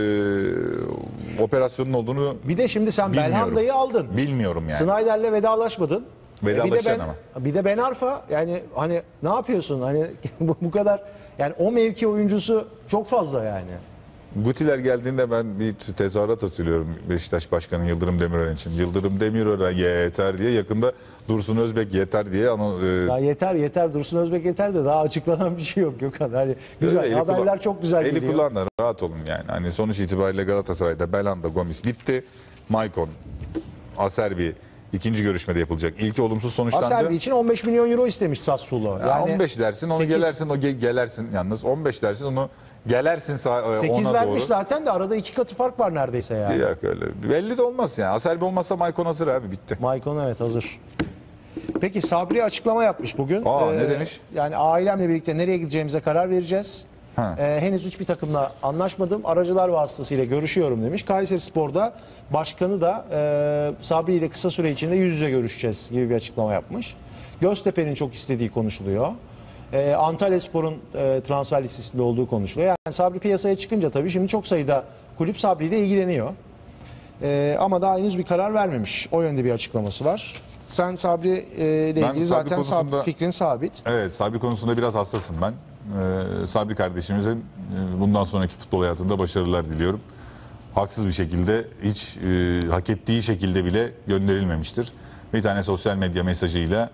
operasyonun olduğunu Bir de şimdi sen bilmiyorum. Belhanda'yı aldın. Bilmiyorum yani. Snyder'le vedalaşmadın. Vedalaşacaksın ama. Bir de Ben Arfa yani hani ne yapıyorsun? Hani bu kadar yani o mevki oyuncusu çok fazla yani. Gutiler geldiğinde ben bir tezahürat hatırlıyorum Beşiktaş Başkanı Yıldırım Demirören için. Yıldırım Demirören yeter diye yakında Dursun Özbek yeter diye Ya yeter Dursun Özbek yeter de daha açıklanan bir şey yok Gökhan. Hani güzel Eli haberler çok güzel eli geliyor. kulağında rahat olun yani. Hani sonuç itibariyle Galatasaray'da Belhanda, Gomis bitti. Maicon, Acerbi ikinci görüşmede yapılacak. İlki olumsuz sonuçlandı. Acerbi için 15 milyon euro istemiş Sassuolo. Ya 15 dersin onu 8. gelersin gelersin yalnız 15 dersin onu gelersin 8 ona vermiş doğru. zaten de arada 2 katı fark var neredeyse yani. Yok öyle. Belli de olmaz yani. Acerbi olmazsa Maicon hazır abi bitti. Maicon evet hazır. Peki Sabri açıklama yapmış bugün. Ne demiş? Yani ailemle birlikte nereye gideceğimize karar vereceğiz. Ha. Henüz hiçbir takımla anlaşmadım. Aracılar vasıtasıyla görüşüyorum demiş. Kayserispor'da başkanı da Sabri ile kısa süre içinde yüz yüze görüşeceğiz gibi bir açıklama yapmış. Göztepe'nin çok istediği konuşuluyor. Antalyaspor'un transfer listesinde olduğu konuşuluyor. Yani Sabri piyasaya çıkınca tabii şimdi çok sayıda kulüp Sabri ile ilgileniyor. Ama daha henüz bir karar vermemiş. O yönde bir açıklaması var. Sen Sabri ile Ben ilgili Sabri zaten konusunda- fikrin sabit. Evet Sabri konusunda biraz hassasım ben. Sabri kardeşimize bundan sonraki futbol hayatında başarılar diliyorum. Haksız bir şekilde hiç hak ettiği şekilde bile gönderilmemiştir. Bir tane sosyal medya mesajıyla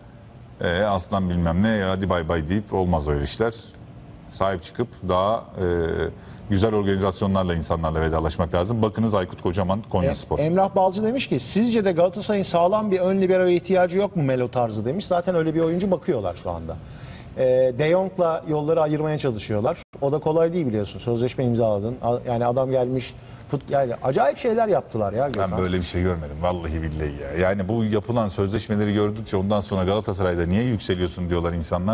aslan bilmem ne hadi bay bay deyip olmaz öyle işler. Sahip çıkıp daha güzel organizasyonlarla insanlarla vedalaşmak lazım. Bakınız Aykut Kocaman Konyaspor. Emrah Balcı demiş ki sizce de Galatasaray'ın sağlam bir ön liberoya ihtiyacı yok mu Melo tarzı demiş. Zaten öyle bir oyuncu bakıyorlar şu anda. De Jong'la yolları ayırmaya çalışıyorlar. O da kolay değil biliyorsun. Sözleşme imzaladın. Yani adam gelmiş yani acayip şeyler yaptılar ya Gökhan. Ben böyle bir şey görmedim vallahi billahi ya. Yani bu yapılan sözleşmeleri gördükçe ondan sonra Galatasaray'da niye yükseliyorsun diyorlar insanlar.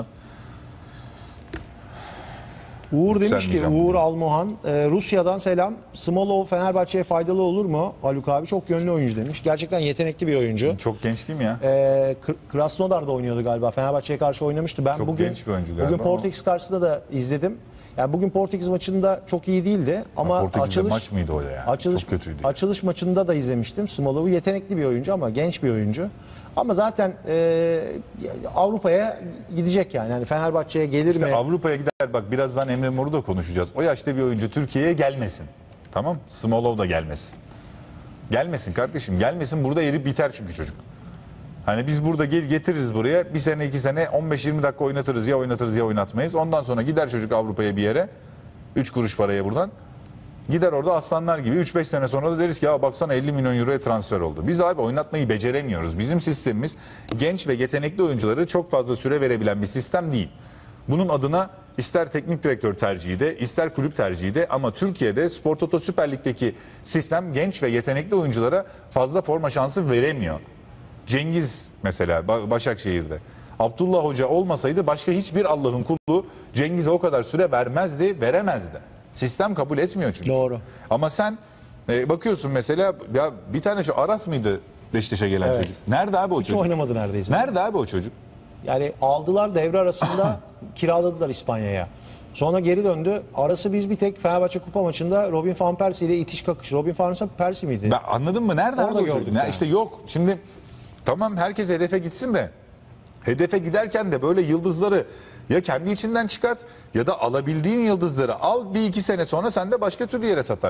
Uğur demiş ki Yükselmeyeceğim. Uğur Almohan Rusya'dan selam. Smolov Fenerbahçe'ye faydalı olur mu? Haluk abi çok yönlü oyuncu demiş. Gerçekten yetenekli bir oyuncu. Çok genç değil mi ya? Krasnodar'da oynuyordu galiba. Fenerbahçe'ye karşı oynamıştı. Ben Çok bugün genç bir oyuncu galiba bugün ama. Portekiz karşısında da izledim. Yani bugün Portekiz maçında çok iyi değildi ama Portekiz'de açılış maç mıydı o ya? Açılış, Çok kötüydü. Açılış maçında da izlemiştim. Smolov'u yetenekli bir oyuncu ama genç bir oyuncu. Ama zaten Avrupa'ya gidecek yani. Fenerbahçe'ye gelir İşte mi? Avrupa'ya gider bak birazdan Emre Mor'u da konuşacağız. O yaşta bir oyuncu Türkiye'ye gelmesin. Tamam? Smolov da gelmesin. Gelmesin kardeşim. Gelmesin burada erip biter çünkü çocuk. Hani biz burada getiririz buraya. Bir sene 2 sene 15-20 dakika oynatırız ya oynatırız ya oynatmayız. Ondan sonra gider çocuk Avrupa'ya bir yere. 3 kuruş paraya buradan. Gider orada aslanlar gibi 3-5 sene sonra da deriz ki ya baksana 50 milyon euroya transfer oldu. Biz abi oynatmayı beceremiyoruz. Bizim sistemimiz genç ve yetenekli oyuncuları çok fazla süre verebilen bir sistem değil. Bunun adına ister teknik direktör tercihi de ister kulüp tercihi de ama Türkiye'de Spor Toto Süper Lig'deki sistem genç ve yetenekli oyunculara fazla forma şansı veremiyor. Cengiz mesela Başakşehir'de. Abdullah Hoca olmasaydı başka hiçbir Allah'ın kulu Cengiz'e o kadar süre vermezdi, veremezdi. Sistem kabul etmiyor çünkü. Doğru. Ama sen bakıyorsun mesela ya bir tane şu Aras mıydı Beşiktaş'a gelen Evet. çocuk? Nerede abi o Hiç çocuk? oynamadı neredeyse. Nerede abi o çocuk? Yani aldılar devre arasında kiraladılar İspanya'ya. Sonra geri döndü. Arası biz bir tek Fenerbahçe Kupa maçında Robin van Persie ile itiş kakış. Robin van Persie miydi? Ben anladın mı? Nerede Orada abi o çocuk? gördük yani. İşte yok. Şimdi tamam herkes hedefe gitsin de hedefe giderken de böyle yıldızları ya kendi içinden çıkart ya da alabildiğin yıldızları al bir iki sene sonra sen de başka türlü yere satarsın.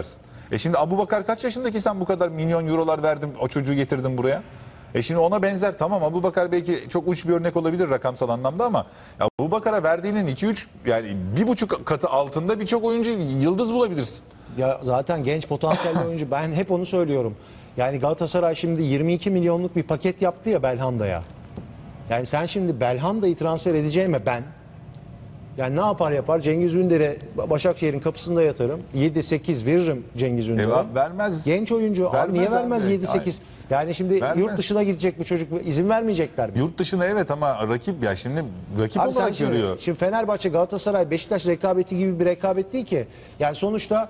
Şimdi Abubakar kaç yaşındaki sen bu kadar milyon eurolar verdin o çocuğu getirdin buraya? Şimdi ona benzer tamam Abubakar belki çok uç bir örnek olabilir rakamsal anlamda ama Abubakar'a verdiğinin 2-3 yani 1,5 katı altında birçok oyuncu yıldız bulabilirsin. Ya zaten genç potansiyelli oyuncu. Ben hep onu söylüyorum. Yani Galatasaray şimdi 22 milyonluk bir paket yaptı ya Belhanda'ya. Yani sen şimdi Belhanda'yı transfer edeceğime ben yani ne yapar Cengiz Ünder'e Başakşehir'in kapısında yatarım. 7-8 veririm Cengiz Ünder'e. Vermez. Genç oyuncu. Abi niye vermez abi. 7-8? Yani şimdi Vermez. yurt dışına gidecek bu çocuk. İzin vermeyecekler mi? Yurt dışına evet ama rakip ya şimdi rakip Abi sen olarak görüyor. Şimdi Fenerbahçe, Galatasaray, Beşiktaş rekabeti gibi bir rekabet değil ki. Yani sonuçta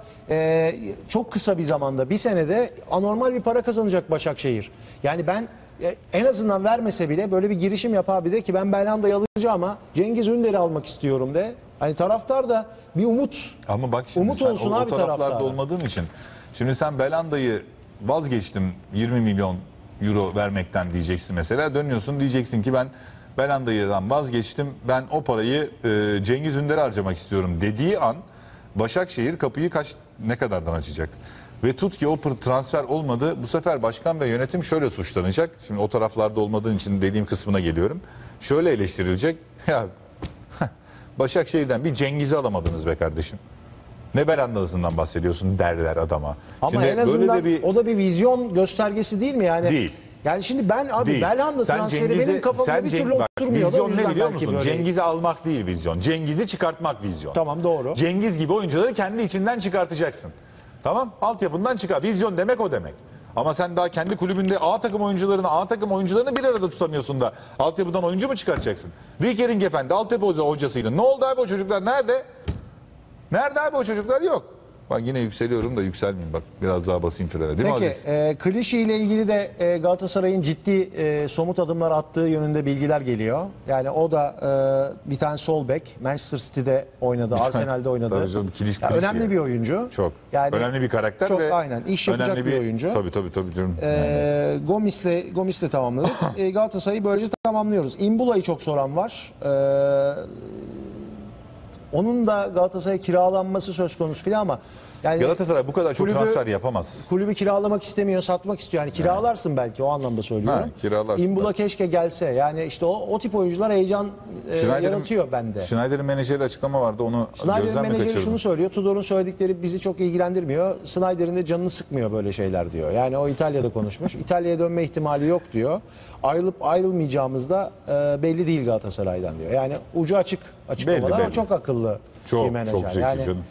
çok kısa bir zamanda, bir senede anormal bir para kazanacak Başakşehir. Yani ben en azından vermese bile böyle bir girişim yap abi de ki ben Belhanda'yı alacağım ama Cengiz Ünder'i almak istiyorum de. Hani taraftar da bir umut. Ama bak şimdi Umut sen olsun o abi taraflarda taraftara. olmadığın için. Şimdi sen Belanda'yı vazgeçtim 20 milyon euro vermekten diyeceksin mesela. Dönüyorsun diyeceksin ki ben Belanda'dan vazgeçtim. Ben o parayı Cengiz Ünder'e harcamak istiyorum dediği an Başakşehir kapıyı ne kadardan açacak? Ve tut ki o transfer olmadı. Bu sefer başkan ve yönetim şöyle suçlanacak. Şimdi o taraflarda olmadığın için dediğim kısmına geliyorum. Şöyle eleştirilecek. Ya Başakşehir'den bir Cengiz'i alamadınız be kardeşim. Ne Belanda'sından bahsediyorsun derler adama. Ama Şimdi en azından böyle de o da bir vizyon göstergesi değil mi yani? Değil. Yani şimdi ben abi Değil. Belhanda transferi benim kafamda bir türlü bak, oturmuyor. vizyon O ne yüzden biliyor belki musun? böyle. Cengiz'i almak değil vizyon. Cengiz'i çıkartmak vizyon. Tamam doğru. Cengiz gibi oyuncuları kendi içinden çıkartacaksın. Tamam? Altyapından çıkar. Vizyon demek o demek. Ama sen daha kendi kulübünde A takım oyuncularını bir arada tutamıyorsun da altyapıdan oyuncu mu çıkaracaksın? Rikering Efendi altyapı hocasıydı. Ne oldu abi o çocuklar nerede? Nerede abi o çocuklar yok. Bak yine yükseliyorum da yükselmeyeyim bak biraz daha basayım frene değil mi Peki Aziz? Klişe ile ilgili de Galatasaray'ın ciddi somut adımlar attığı yönünde bilgiler geliyor. Yani o da bir tane sol bek Manchester City'de oynadı, Arsenal'de oynadı. Tabii canım, Klişe önemli ya. bir oyuncu. Çok. Yani önemli bir karakter çok ve aynen iş yapacak önemli bir oyuncu. Tabii canım. Gomis'le tamamladık. Galatasaray'ı böylece tamamlıyoruz. Imbula'yı çok soran var. Onun da Galatasaray'a kiralanması söz konusu filan ama yani Galatasaray bu kadar çok kulübü- transfer yapamaz. kulübü kiralamak istemiyor, satmak istiyor. Yani kiralarsın belki o anlamda söylüyorum. Ha, kiralarsın Imbula da. keşke gelse. Yani işte o tip oyuncular heyecan yaratıyor bende. Schneider'in menajeri açıklama vardı onu Snyder'in gözden mi menajeri kaçırdım? şunu söylüyor. Tudor'un söyledikleri bizi çok ilgilendirmiyor. Snyder'in de canını sıkmıyor böyle şeyler diyor. Yani o İtalya'da konuşmuş. İtalya'ya dönme ihtimali yok diyor. Ayrılıp ayrılmayacağımız da belli değil Galatasaray'dan diyor. Yani ucu açık açıklamalar ama belli. çok akıllı Çok, bir menajer. çok zeki yani, canım.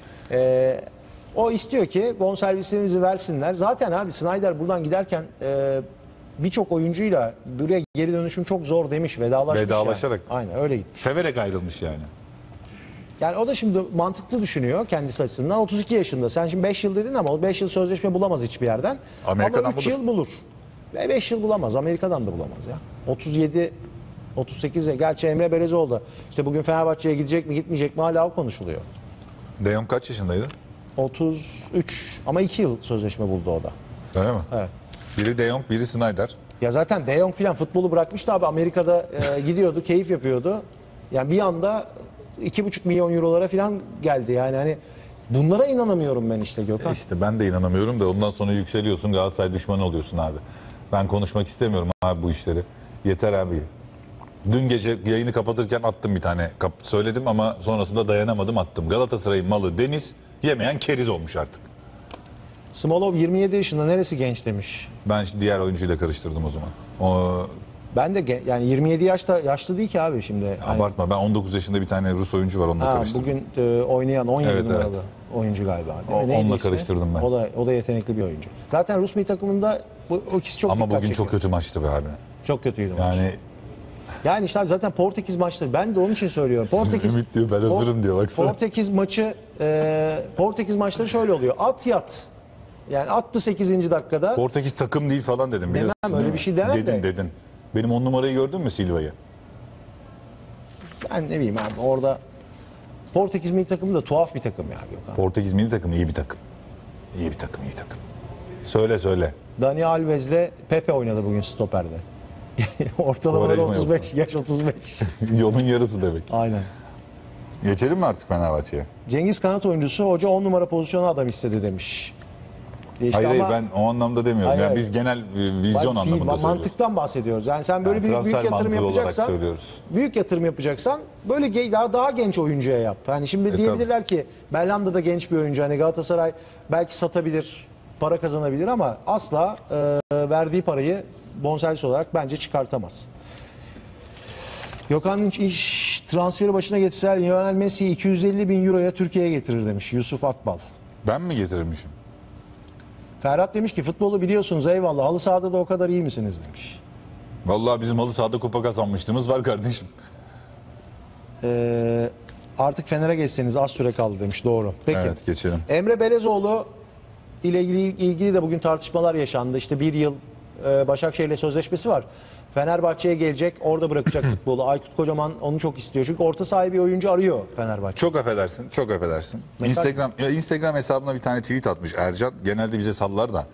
o istiyor ki bonservislerimizi versinler. Zaten abi Snyder buradan giderken birçok oyuncuyla buraya geri dönüşüm çok zor demiş. Vedalaşarak. Yani. Aynen öyle gitti. Severek ayrılmış yani. Yani o da şimdi mantıklı düşünüyor kendisi açısından. 32 yaşında. Sen şimdi 5 yıl dedin ama o 5 yıl sözleşme bulamaz hiçbir yerden. Amerika'dan ama 3 bulur. yıl bulur. Ve 5 yıl bulamaz. Amerika'dan da bulamaz ya. 37 38'e. Gerçi Emre Belezoğlu işte bugün Fenerbahçe'ye gidecek mi gitmeyecek mi hala o konuşuluyor. De Jong kaç yaşındaydı? 33 ama 2 yıl sözleşme buldu o da. Öyle mi? Evet. Biri De Jong, biri Snyder. Ya zaten De Jong filan futbolu bırakmıştı abi. Amerika'da gidiyordu, keyif yapıyordu. Yani bir anda 2,5 milyon eurolara filan geldi. Yani hani bunlara inanamıyorum ben işte Gökhan. İşte ben de inanamıyorum da ondan sonra yükseliyorsun Galatasaray düşmanı oluyorsun abi. Ben konuşmak istemiyorum abi bu işleri. Yeter abi. Dün gece yayını kapatırken attım bir tane. Söyledim ama sonrasında dayanamadım attım. Galatasaray'ın malı deniz, yemeyen keriz olmuş artık. Smolov 27 yaşında neresi genç demiş. Ben diğer oyuncuyla karıştırdım o zaman. Ben de yani 27 yaşta yaşlı değil ki abi şimdi. Hani, Abartma ben 19 yaşında bir tane Rus oyuncu var onunla karıştırdım. bugün oynayan 17 Evet, numaralı evet. oyuncu galiba. Değil mi? Neydi Onunla ismi? karıştırdım ben. O da yetenekli bir oyuncu. Zaten Rus milli takımında o ikisi çok Ama dikkat bugün çekiyor. çok kötü maçtı be abi. Çok kötüydü maç. Yani işte abi zaten Portekiz maçları. Ben de onun için söylüyorum. Ümit diyor, ben hazırım diyor, baksana. Portekiz maçları şöyle oluyor. At yat. Yani attı 8. dakikada. Portekiz takım değil falan dedim biliyorsun. öyle değil mi? bir şey demem de. Dedin. Benim 10 numarayı gördün mü Silva'yı? Ben ne bileyim abi orada Portekiz milli takımı da tuhaf bir takım ya Gökhan. Portekiz milli takım iyi bir takım. İyi bir takım. Söyle. Dani Alves'le Pepe oynadı bugün stoperde. Ortalama Quaresma 35, yaş 35. Yolun yarısı demek. Aynen. Geçelim mi artık Fenerbahçe'ye? Cengiz kanat oyuncusu hoca 10 numara pozisyonu adam istedi demiş. Değişti Hayır, ama ben o anlamda demiyorum. Hayır, yani hayır. biz genel vizyon anlamında söylüyoruz. mantıktan bahsediyoruz. Yani sen böyle Yani büyük transfer yatırım mantığı olarak yapacaksan, söylüyoruz. büyük yatırım yapacaksan böyle daha genç oyuncuya yap. Yani şimdi diyebilirler ki Belhanda da genç bir oyuncu. Hani Galatasaray belki satabilir, para kazanabilir ama asla verdiği parayı bonservis olarak bence çıkartamaz. Gökhan Dinç iş transferi başına getirse Lionel Messi'yi 250 bin euroya Türkiye'ye getirir demiş Yusuf Akbal. Ben mi getirmişim? Ferhat demiş ki futbolu biliyorsunuz eyvallah, halı sahada da o kadar iyi misiniz demiş. Vallahi bizim halı sahada kupa kazanmışlığımız var kardeşim. Artık Fener'e geçseniz az süre kaldı demiş, doğru. Peki. Evet, geçelim. Emre Belezoğlu ile ilgili de bugün tartışmalar yaşandı. İşte bir yıl Başakşehir'le sözleşmesi var. Fenerbahçe'ye gelecek, orada bırakacak futbolu. Aykut Kocaman onu çok istiyor. Çünkü orta sahibi bir oyuncu arıyor Fenerbahçe. Çok affedersin, çok affedersin. Instagram hesabına bir tane tweet atmış Ercan. Genelde bize sallar da.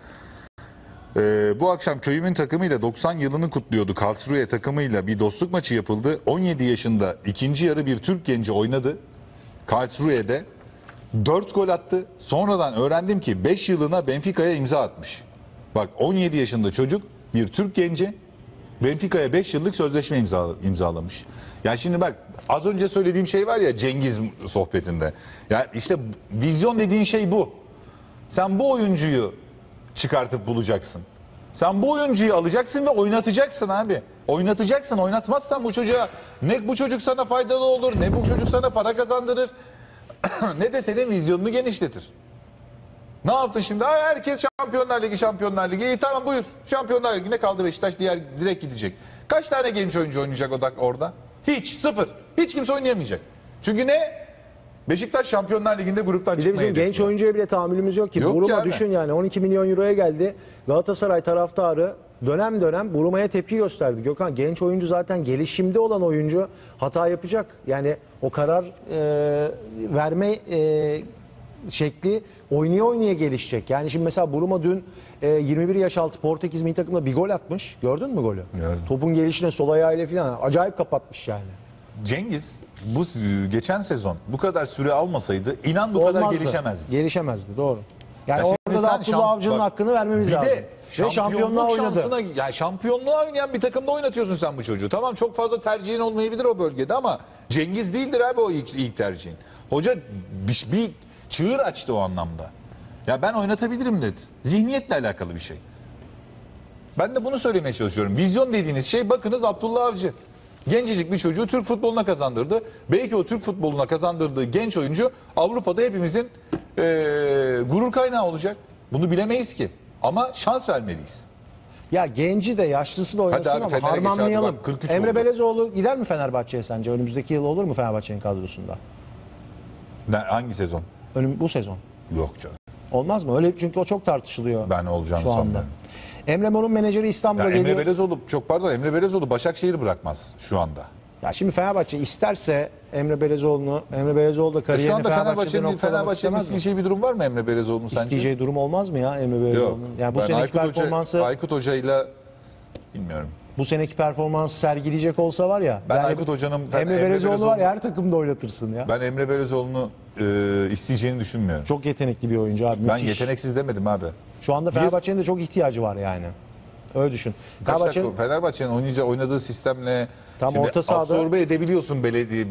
Bu akşam köyümün takımıyla 90 yılını kutluyordu. Karlsruhe takımıyla bir dostluk maçı yapıldı. 17 yaşında ikinci yarı bir Türk genci oynadı. Karlsruhe'de 4 gol attı. Sonradan öğrendim ki 5 yılına Benfica'ya imza atmış. Bak, 17 yaşında çocuk, bir Türk genci Benfica'ya 5 yıllık sözleşme imzalamış. Ya şimdi bak, az önce söylediğim şey var ya Cengiz sohbetinde. Ya işte vizyon dediğin şey bu. Sen bu oyuncuyu çıkartıp bulacaksın. Sen bu oyuncuyu alacaksın ve oynatacaksın abi. Oynatacaksın. Oynatmazsan bu çocuğa, ne bu çocuk sana faydalı olur, ne bu çocuk sana para kazandırır, ne de senin vizyonunu genişletir. Ne yaptın şimdi? Herkes Şampiyonlar Ligi, Şampiyonlar Ligi. İyi, tamam, buyur. Şampiyonlar Ligi'ne kaldı Beşiktaş, direkt gidecek. Kaç tane genç oyuncu oynayacak orada? Hiç, sıfır. Hiç kimse oynayamayacak. Çünkü ne? Beşiktaş Şampiyonlar Ligi'nde gruptan Bir de çıkmayı bizim genç oyuncuya bile tahammülümüz yok ki. Yok Buruma yani. düşün yani, 12 milyon euroya geldi. Galatasaray taraftarı dönem dönem Buruma'ya tepki gösterdi. Gökhan, genç oyuncu zaten gelişimde olan oyuncu, hata yapacak. Yani o karar verme şekli oynaya oynaya gelişecek. Yani şimdi mesela Buruma dün 21 yaş altı Portekiz milli takımda bir gol atmış. Gördün mü golü? Gördüm. Topun gelişine sol ayağıyla falan acayip kapatmış yani. Cengiz bu geçen sezon bu kadar süre almasaydı inan bu kadar Olmazdı. gelişemezdi. Gelişemezdi, doğru. Yani Ya şimdi orada da sen Abdullah Avcı'nın bak, hakkını vermemiz bir lazım. de Ve şampiyonluğa oynadı. şansına, yani şampiyonluğa oynayan bir takımda oynatıyorsun sen bu çocuğu. Tamam, çok fazla tercihin olmayabilir o bölgede ama Cengiz değildir abi o ilk tercihin. Hoca bir çığır açtı o anlamda. Ya ben oynatabilirim dedi. Zihniyetle alakalı bir şey. Ben de bunu söylemeye çalışıyorum. Vizyon dediğiniz şey, bakınız Abdullah Avcı. Gencecik bir çocuğu Türk futboluna kazandırdı. Belki o Türk futboluna kazandırdığı genç oyuncu Avrupa'da hepimizin gurur kaynağı olacak. Bunu bilemeyiz ki. Ama şans vermeliyiz. Ya genci de yaşlısı da oynasın Hadi abi, ama Fener'e geç abi, harmanlayalım. bak 43 Emre oldu. Belezoğlu gider mi Fenerbahçe'ye sence? Önümüzdeki yıl olur mu Fenerbahçe'nin kadrosunda? Hangi sezon? Bu sezon. Yok canım. Olmaz mı? Öyle, çünkü o çok tartışılıyor. Ben olacağını şu anda. sanmıyorum. Emre Mor'un menajeri İstanbul'a Ya geliyor. Emre Belezoğlu Başakşehir'i bırakmaz şu anda. Ya şimdi Fenerbahçe isterse Emre Belezoğlu da Şu kariyerini anda Fenerbahçe'de noktalamak Fenerbahçe'nin istemez mi? isteyeceği bir durum var mı Emre Belezoğlu'nun sence? İsteyeceği durum olmaz mı ya Emre Yok. Belezoğlu'nun? Yani bu Ben seneki performansı, Aykut Hoca'yla bilmiyorum. bu seneki performansı sergileyecek olsa var ya. Ben yani Aykut Hoca'nın Emre Belezoğlu var ya, her takımda oynatırsın ya. Ben Emre Belezoğlu'nu isteyeceğini düşünmüyorum. Çok yetenekli bir oyuncu abi. Ben Müthiş. yeteneksiz demedim abi. Şu anda Fenerbahçe'nin de çok ihtiyacı var yani. Öyle düşün. Fenerbahçe'nin oynadığı sistemle Tam şimdi orta sahada absorbe edebiliyorsun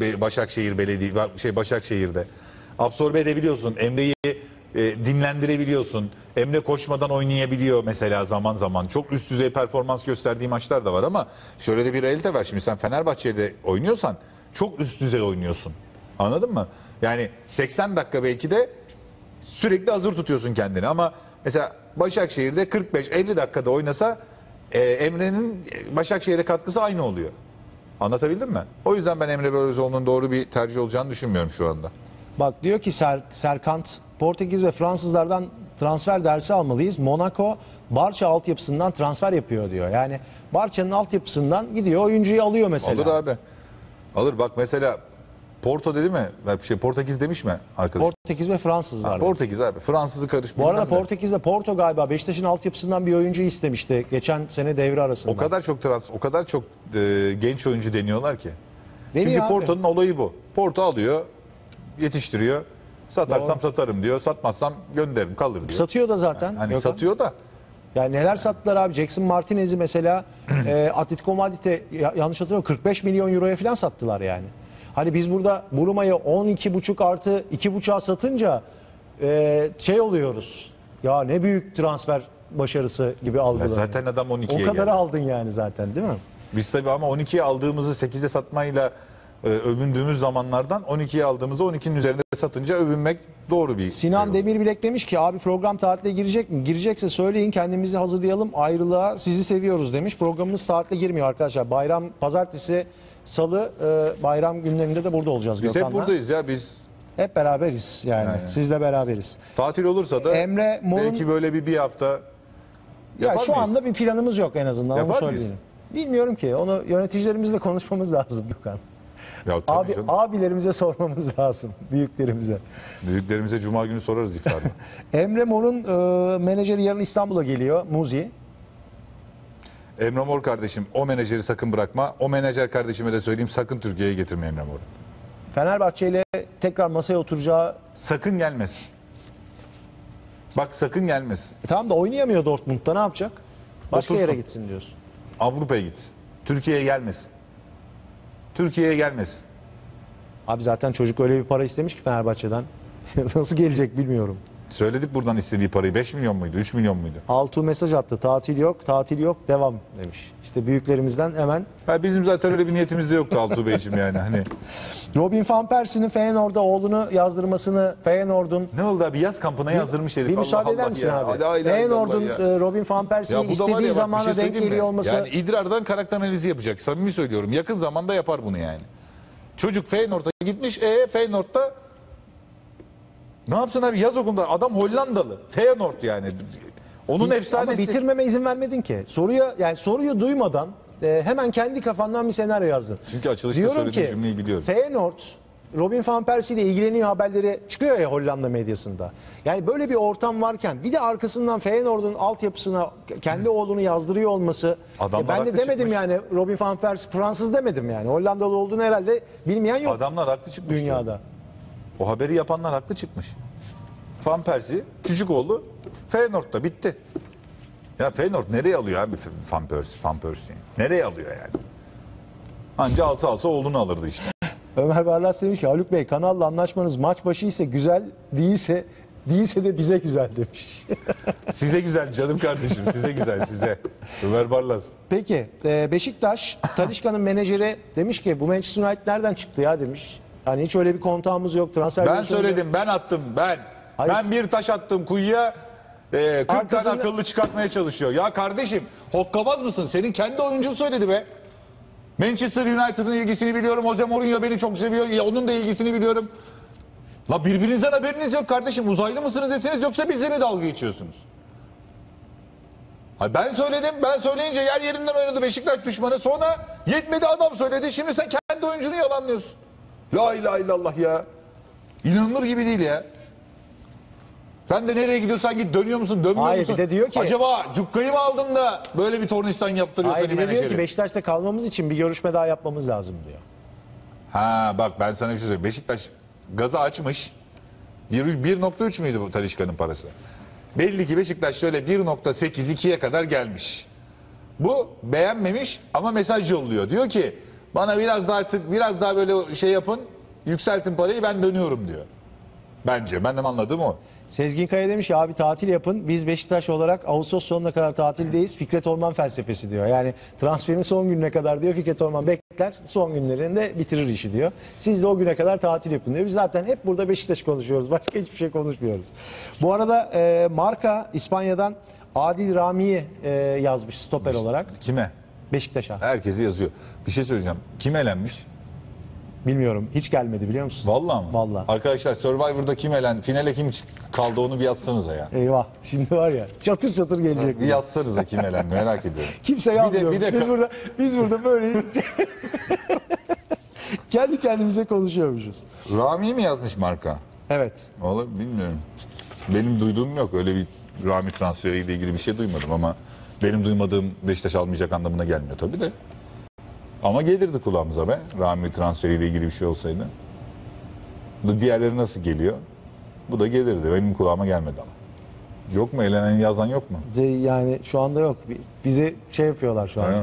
Başakşehir'de. Absorbe edebiliyorsun. Emre'yi dinlendirebiliyorsun. Emre koşmadan oynayabiliyor mesela zaman zaman. Çok üst düzey performans gösterdiği maçlar da var ama şöyle de bir realite var. Şimdi sen Fenerbahçe'de oynuyorsan çok üst düzey oynuyorsun. Anladın mı? Yani 80 dakika belki de sürekli hazır tutuyorsun kendini ama mesela Başakşehir'de 45-50 dakikada oynasa Emre'nin Başakşehir'e katkısı aynı oluyor. Anlatabildim mi? O yüzden ben Emre Belözoğlu'nun doğru bir tercih olacağını düşünmüyorum şu anda. bak diyor ki Serkant, Portekiz ve Fransızlardan transfer dersi almalıyız. Monaco Barça altyapısından transfer yapıyor diyor. Yani Barça'nın altyapısından gidiyor oyuncuyu alıyor mesela. Alır abi. Alır, bak mesela Porto dedi mi? Portekiz demiş mi arkadaş? Portekiz ve Fransızlar. Portekiz abi. Fransız'ı karış. Bu arada bilmem ne. Portekiz'de Porto galiba Beşiktaş'ın altyapısından bir oyuncu istemişti geçen sene devre arasında. O kadar çok genç oyuncu deniyorlar ki. Deniyor Çünkü abi. Porto'nun olayı bu. Porto alıyor, yetiştiriyor. Satarsam satarım diyor. Satmazsam gönderirim kalır diyor. Satıyor da zaten. Hani Gökhan. satıyor da. Yani neler sattılar abi? Jackson Martinez'i mesela Atletico Madrid'e yanlış hatırlamıyorum 45 milyon euroya falan sattılar yani. Hani biz burada Bruma'yı 12,5 artı 2,5'a satınca şey oluyoruz. Ya ne büyük transfer başarısı gibi Ya algılanıyor. zaten adam 12'ye o kadar geldi. aldın yani zaten değil mi? Biz tabii ama 12'ye aldığımızı 8'e satmayla övündüğümüz zamanlardan 12'ye aldığımızı 12'nin üzerinde satınca övünmek doğru bir Sinan şey oldu. Demirbilek demiş ki abi program tatile girecek mi? Girecekse söyleyin kendimizi hazırlayalım ayrılığa sizi seviyoruz demiş. Programımız saatle girmiyor arkadaşlar. Bayram pazartesi salı bayram günlerinde de burada olacağız Biz Gökhan'la. hep buradayız ya biz. Hep beraberiz yani. Sizle beraberiz. Tatil olursa da Emre Mor'un- belki böyle bir hafta Ya yapar şu mıyız? anda bir planımız yok en azından onu Yapar mıyız? söyleyeyim. Bilmiyorum ki. Onu yöneticilerimizle konuşmamız lazım Gökhan. Ya tabii canım. Abilerimize sormamız lazım. Büyüklerimize. Büyüklerimize cuma günü sorarız iftarda. Emre Mor'un menajeri yarın İstanbul'a geliyor. Muzi. Emre Mor kardeşim o menajeri sakın bırakma. O menajer kardeşime de söyleyeyim sakın Türkiye'ye getirme Emre Mor'u. Fenerbahçe ile tekrar masaya oturacağı... Sakın gelmesin. Bak sakın gelmesin. Tamam da oynayamıyor Dortmund'da ne yapacak? Başka Otursun. yere gitsin diyorsun. Avrupa'ya gitsin. Türkiye'ye gelmesin. Türkiye'ye gelmesin. Abi zaten çocuk öyle bir para istemiş ki Fenerbahçe'den. Nasıl gelecek bilmiyorum. Söyledik buradan istediği parayı. 5 milyon muydu? 3 milyon muydu? Altuğ mesaj attı. Tatil yok, tatil yok, devam demiş. İşte büyüklerimizden hemen. Ha, bizim zaten öyle bir niyetimiz de yoktu Altuğ Beyciğim yani. Hani Robin van Persie'nin Feyenoord'a oğlunu yazdırmasını Feyenoord'un ne oldu abi yaz kampına yazdırmış herif. bir müsaade Allah eder Allah misin ya. abi? Hadi hayır, hayır, Feyenoord'un Allah ya. Robin van Persie'yi Ya bu da var ya, bak, istediği bir zamana şey denk söyleyeyim mi? geliyor olması. Yani idrardan karakter analizi yapacak. Samimi söylüyorum. Yakın zamanda yapar bunu yani. Çocuk Feyenoord'a gitmiş. Feyenoord'da ne yapsın abi yaz okulunda adam Hollandalı. Feyenoord yani. Onun Ama efsanesi. bitirmeme izin vermedin ki. Soruyu duymadan hemen kendi kafandan bir senaryo yazdın. Çünkü açılışta Diyorum söylediğim ki, cümleyi biliyorum. Feyenoord Robin van Persie ile ilgileniyor haberleri çıkıyor ya Hollanda medyasında. Yani böyle bir ortam varken bir de arkasından Feyenoord'un altyapısına kendi oğlunu yazdırıyor olması. Adamlar Ben de haklı demedim çıkmış. yani Robin van Persie Fransız demedim yani. Hollandalı olduğunu herhalde bilmeyen yok Adamlar haklı çıkmış. dünyada. diyorum. O haberi yapanlar haklı çıkmış. Van Persie küçük oğlu Feyenoord'da bitti. Ya Feyenoord nereye alıyor abi Van Persie? Nereye alıyor yani? Anca alsa oğlunu alırdı işte. Ömer Barlas demiş ki Haluk Bey kanalla anlaşmanız maç başı ise güzel değilse de bize güzel demiş. Size güzel canım kardeşim. Size güzel size. Ömer Barlas. Peki Beşiktaş Talisca'nın menajeri demiş ki bu Manchester United nereden çıktı ya demiş. Yani hiç öyle bir kontağımız yok. Transfer Ben konusunda- söyledim, ben attım, ben. Hayır. Ben bir taş attım kuyuya. 40 Arkasında- tane akıllı çıkartmaya çalışıyor. Ya kardeşim, hokkabaz mısın? Senin kendi oyuncun söyledi be. Manchester United'ın ilgisini biliyorum. Jose Mourinho beni çok seviyor. Ya onun da ilgisini biliyorum. La birbirinizden haberiniz yok kardeşim. Uzaylı mısınız deseniz yoksa bizle mi dalga geçiyorsunuz? Ha ben söyledim. Ben söyleyince yer yerinden oynadı Beşiktaş düşmanı. Sonra yetmedi adam söyledi. Şimdi sen kendi oyuncunu yalanlıyorsun. La ilahe illallah ya. İnanılır gibi değil ya. Sen de nereye gidiyorsan git dönüyor musun dönmüyor Hayır, musun? bir de diyor ki- Acaba cukkayı mı aldın da böyle bir tornistan yaptırıyor Hayır seni bir de diyor menajeri? ki Beşiktaş'ta kalmamız için bir görüşme daha yapmamız lazım diyor. Ha bak ben sana bir şey söyleyeyim. Beşiktaş gazı açmış. 1.3 müydü bu Talisca'nın parası? Belli ki Beşiktaş şöyle 1.8-2'ye kadar gelmiş. Bu beğenmemiş ama mesaj yolluyor. Diyor ki bana biraz daha böyle şey yapın. Yükseltin parayı ben dönüyorum diyor. Bence benim anladığım o. Sezgin Kaya demiş ki abi tatil yapın. Biz Beşiktaş olarak Ağustos sonuna kadar tatildeyiz. Fikret Orman felsefesi diyor. Yani transferin son gününe kadar diyor Fikret Orman bekler. Son günlerinde bitirir işi diyor. Siz de o güne kadar tatil yapın diyor. Biz zaten hep burada Beşiktaş konuşuyoruz. Başka hiçbir şey konuşmuyoruz. Bu arada Marka İspanya'dan Adil Rami'yi yazmış stoper olarak Kime? Beşiktaş'a. Herkesi yazıyor. Bir şey söyleyeceğim. Kim elenmiş? Bilmiyorum. Hiç gelmedi biliyor musun? Vallahi mı? Vallahi. Arkadaşlar Survivor'da kim finale kim kaldı onu bir yazsanıza ya. Eyvah. Şimdi var ya çatır çatır gelecek. Bir yazsanıza kim elendi merak ediyorum. Kimse yazmıyor. bir de- Biz burada böyle kendi kendimize konuşuyormuşuz. Rami mi yazmış marka? Evet. Vallahi bilmiyorum. Benim duyduğum yok. Öyle bir Rami transferiyle ilgili bir şey duymadım ama benim duymadığım Beşiktaş almayacak anlamına gelmiyor tabii de. Ama gelirdi kulağımıza be. Rami transferiyle ilgili bir şey olsaydı. Diğerleri nasıl geliyor? Bu da gelirdi. Benim kulağıma gelmedi ama. Yok mu? Elenen yazan yok mu? Yani şu anda yok. Bizi şey yapıyorlar şu Öyle an. mi?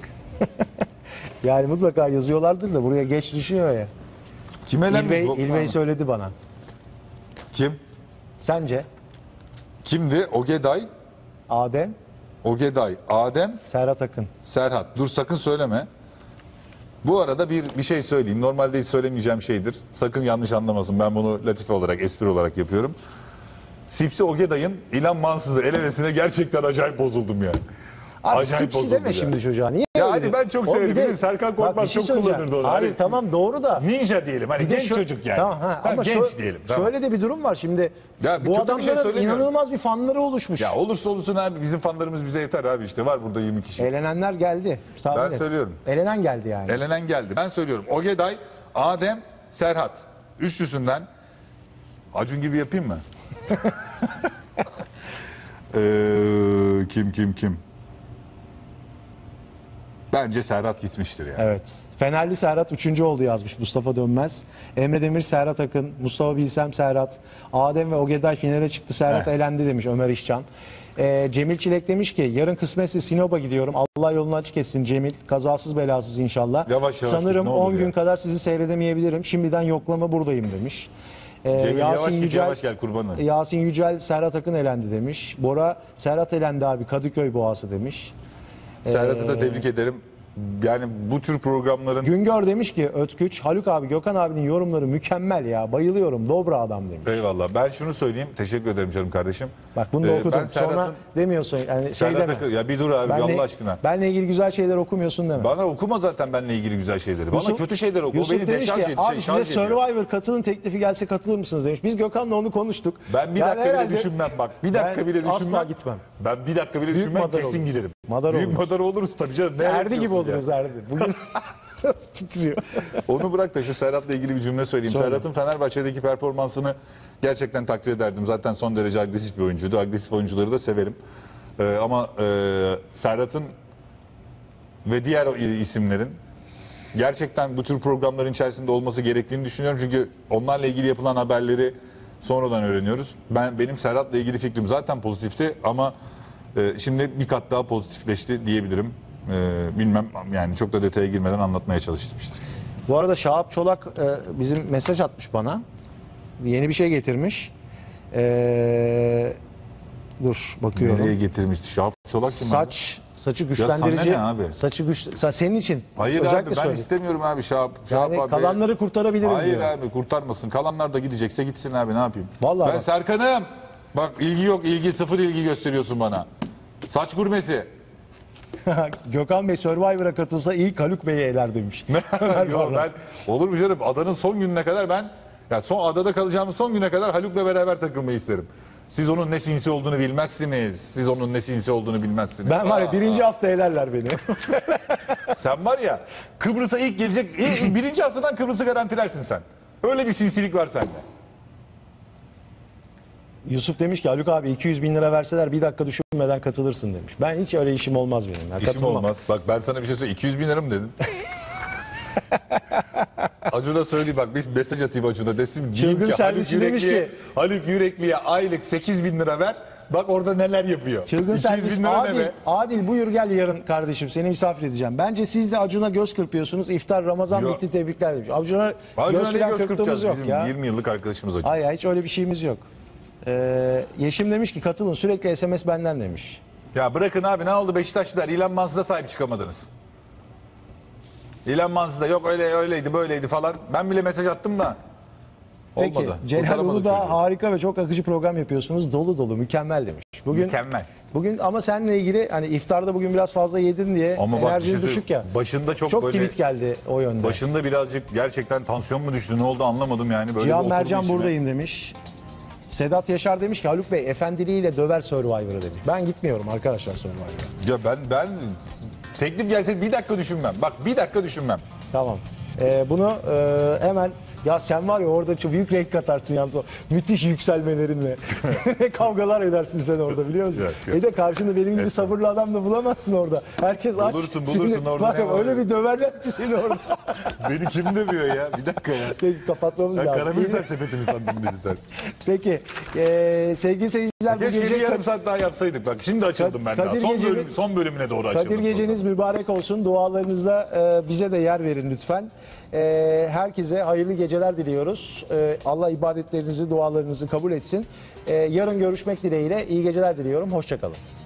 Yani mutlaka yazıyorlardır da buraya geç düşüyor ya. Kim elenmiş? İlbey söyledi bana. Kim? Sence? Kimdi? Ogeday, Adem, Adem, Serhat Akın. Serhat. Dur sakın söyleme. Bu arada bir şey söyleyeyim. Normalde hiç söylemeyeceğim şeydir. Sakın yanlış anlamasın. Ben bunu latife olarak, espri olarak yapıyorum. Sipsi Ogeday'ın İlhan Mansız'ı elemesine gerçekten acayip bozuldum ya. Abi Acayip sipsi bozuldu deme ya. şimdi çocuğa. Niye Ya öyle hadi diyor? ben çok O bir severim. de- Bizim Serkan Bak, Korkmaz bir şey çok söyleyeceğim. kullanırdı onu. Hayır Hani tamam doğru da. Ninja diyelim. Hani Bir de genç çocuk yani. Tamam, Ha, ama genç diyelim. Tamam. Şöyle de bir durum var şimdi. Ya, Bu kötü bir şey adamların söylemiyorum. inanılmaz bir fanları oluşmuş. Ya olursa olsun abi bizim fanlarımız bize yeter abi işte. Var burada 20 kişi. Elenenler geldi. Tahmin Ben et. söylüyorum. Elenen geldi yani. Elenen geldi. Ben söylüyorum. Ogeday, Adem, Serhat. Üçlüsünden Acun gibi yapayım mı? Kim? Bence Serhat gitmiştir yani. Evet. Fenerli Serhat 3. oldu yazmış Mustafa Dönmez. Emre Demir, Serhat Akın, Mustafa Bilsem, Serhat. Adem ve Ogeday finale çıktı. Serhat elendi demiş Ömer İşcan. Cemil Çilek demiş ki yarın kısmetse Sinop'a gidiyorum. Allah yolunu açık etsin Cemil. Kazasız belasız inşallah. Yavaş yavaş Sanırım git, ne olur 10 gün ya. kadar sizi seyredemeyebilirim. Şimdiden yoklama buradayım demiş. Cemil yavaş git, yavaş gel kurban olayım. Yasin Yücel, Serhat Akın elendi demiş. Bora, Serhat elendi abi Kadıköy Boğası demiş. Serhat'ı da tebrik ederim. Yani bu tür programların Güngör demiş ki Ötküç, Haluk abi, Gökhan abinin yorumları mükemmel ya. Bayılıyorum. Dobra adam demiş. eyvallah. Ben şunu söyleyeyim. Teşekkür ederim canım kardeşim. Bak bunu da Ben okudum. Sonra Serhat'ın demiyorsun yani şey Serhat deme. Akın, ya bir dur abi Allah aşkına. Benle ilgili güzel şeyler okumuyorsun deme. Bana okuma zaten benimle ilgili güzel şeyleri. Bana Yusuf- kötü şeyler oku. O Yusuf beni demiş deşarj ki ediyor. abi size Survivor katılın teklifi gelse katılır mısınız demiş. Biz Gökhan'la onu konuştuk. Ben bir Yani dakika bile herhalde düşünmem bak. Bir dakika ben bile düşünmem. asla gitmem. Ben bir dakika bile Büyük düşünmem madar kesin olur. giderim. Madar Büyük oluruz. madar oluruz tabii canım. Ne Erdi gibi yapıyorsun oluruz ya? Erdi. Bugün titriyor. Onu bırak da şu Serhat'la ilgili bir cümle söyleyeyim. Söyle. Serhat'ın Fenerbahçe'deki performansını gerçekten takdir ederdim. Zaten son derece agresif bir oyuncuydu. Agresif oyuncuları da severim. Ama Serhat'ın ve diğer isimlerin gerçekten bu tür programların içerisinde olması gerektiğini düşünüyorum. Çünkü onlarla ilgili yapılan haberleri sonradan öğreniyoruz. Benim Serhat'la ilgili fikrim zaten pozitifti ama şimdi bir kat daha pozitifleşti diyebilirim. Bilmem yani çok da detaya girmeden anlatmaya çalıştım işte. Bu arada Şahap Çolak bizim mesaj atmış bana. Yeni bir şey getirmiş. Dur bakıyorum. Nereye getirmişti? Şahap Çolak kim abi? Saçı sana güçlendirici. ne abi? Saçı güç senin için. Hayır özellikle abi ben söyledim. istemiyorum abi Şahap Yani abi. kalanları kurtarabilirim Hayır diyor. abi kurtarmasın. Kalanlar da gidecekse gitsin abi ne yapayım? Vallahi ben bak. Serkan'ım. Bak ilgi yok ilgi sıfır ilgi gösteriyorsun bana. Saç gurmesi. Gökhan Bey Survivor'a katılsa ilk Haluk Bey'i eler demiş. Yok, ben olur mu canım adanın son gününe kadar ben ya son adada kalacağımız son güne kadar Haluk'la beraber takılmayı isterim. Siz onun ne sinsi olduğunu bilmezsiniz. Siz onun ne sinsi olduğunu bilmezsiniz. Ben var ya birinci hafta elerler beni. Sen var ya Kıbrıs'a ilk gelecek birinci haftadan Kıbrıs'ı garantilersin sen. Öyle bir sinsilik var sende. Yusuf demiş ki Haluk abi 200 bin lira verseler bir dakika düşünmeden katılırsın demiş. Ben hiç öyle işim olmaz benim. Ya, İşim katılmam. olmaz. Bak ben sana bir şey söyleyeyim. 200 bin lira mı dedin? Acun'a söyleyeyim bak biz mesaj atayım Acun'a desin. Çılgın servisi demiş ki- Haluk Yürekli'ye aylık 8 bin lira ver. Bak orada neler yapıyor. Çılgın 200 servis bin lira ne Adil, be? Adil buyur gel yarın kardeşim seni misafir edeceğim. Bence siz de Acun'a göz kırpıyorsunuz. İftar Ramazan Yok. bitti tebrikler demiş. Acun'a Acun'a göz ne falan göz kırptığımız kırpacağız yok bizim ya. 20 yıllık arkadaşımız Acun. Hayır hiç öyle bir şeyimiz yok. Yeşim demiş ki katılın sürekli SMS benden demiş. Ya bırakın abi ne oldu Beşiktaşlılar İlhan Mansız'a sahip çıkamadınız. İlhan Mansız'da yok öyle öyleydi böyleydi falan. Ben bile mesaj attım da. Peki Olmadı. Celal Kurtaramadı Uludağ çocuğu. harika ve çok akıcı program yapıyorsunuz. Dolu dolu mükemmel demiş. Mükemmel. Bugün ama seninle ilgili hani iftarda bugün biraz fazla yedin diye Ama bak bir enerjin şey düşük ya. söyleyeyim. Başında çok Çok böyle tweet geldi o yönde. başında birazcık gerçekten tansiyon mu düştü ne oldu anlamadım yani. Böyle bir Cihan oturdu Mercan içime. buradayım demiş. Sedat Yaşar demiş ki Haluk Bey efendiliğiyle döver Survivor'ı demiş. Ben gitmiyorum arkadaşlar Survivor'a. Ya ben teklif gelse bir dakika düşünmem. Bak bir dakika düşünmem. Tamam. Bunu hemen Ya sen var ya orada çok büyük renk katarsın yalnız o müthiş yükselmelerinle. Ne kavgalar edersin sen orada biliyor musun? Yok, yok. De karşında benim gibi sabırlı adam da bulamazsın orada. Herkes aç. Bulursun Seni- orada bak, ne var? öyle bir döverler ki seni orada. Beni kim dövüyor ya? Bir dakika ya. Peki kapatmamız Ben lazım. karamürsel sepetimi sandım bizi sen. Peki sevgili seyirciler bu Keşke gece bir yarım saat daha yapsaydık. Bak şimdi açıldım ben daha. Kadir Son, Gece'nin- son bölümüne doğru açıldım. Kadir geceniz mübarek olsun. Dualarınızda bize de yer verin lütfen. Herkese hayırlı geceler diliyoruz. Allah ibadetlerinizi, dualarınızı kabul etsin. Yarın görüşmek dileğiyle iyi geceler diliyorum. Hoşça kalın.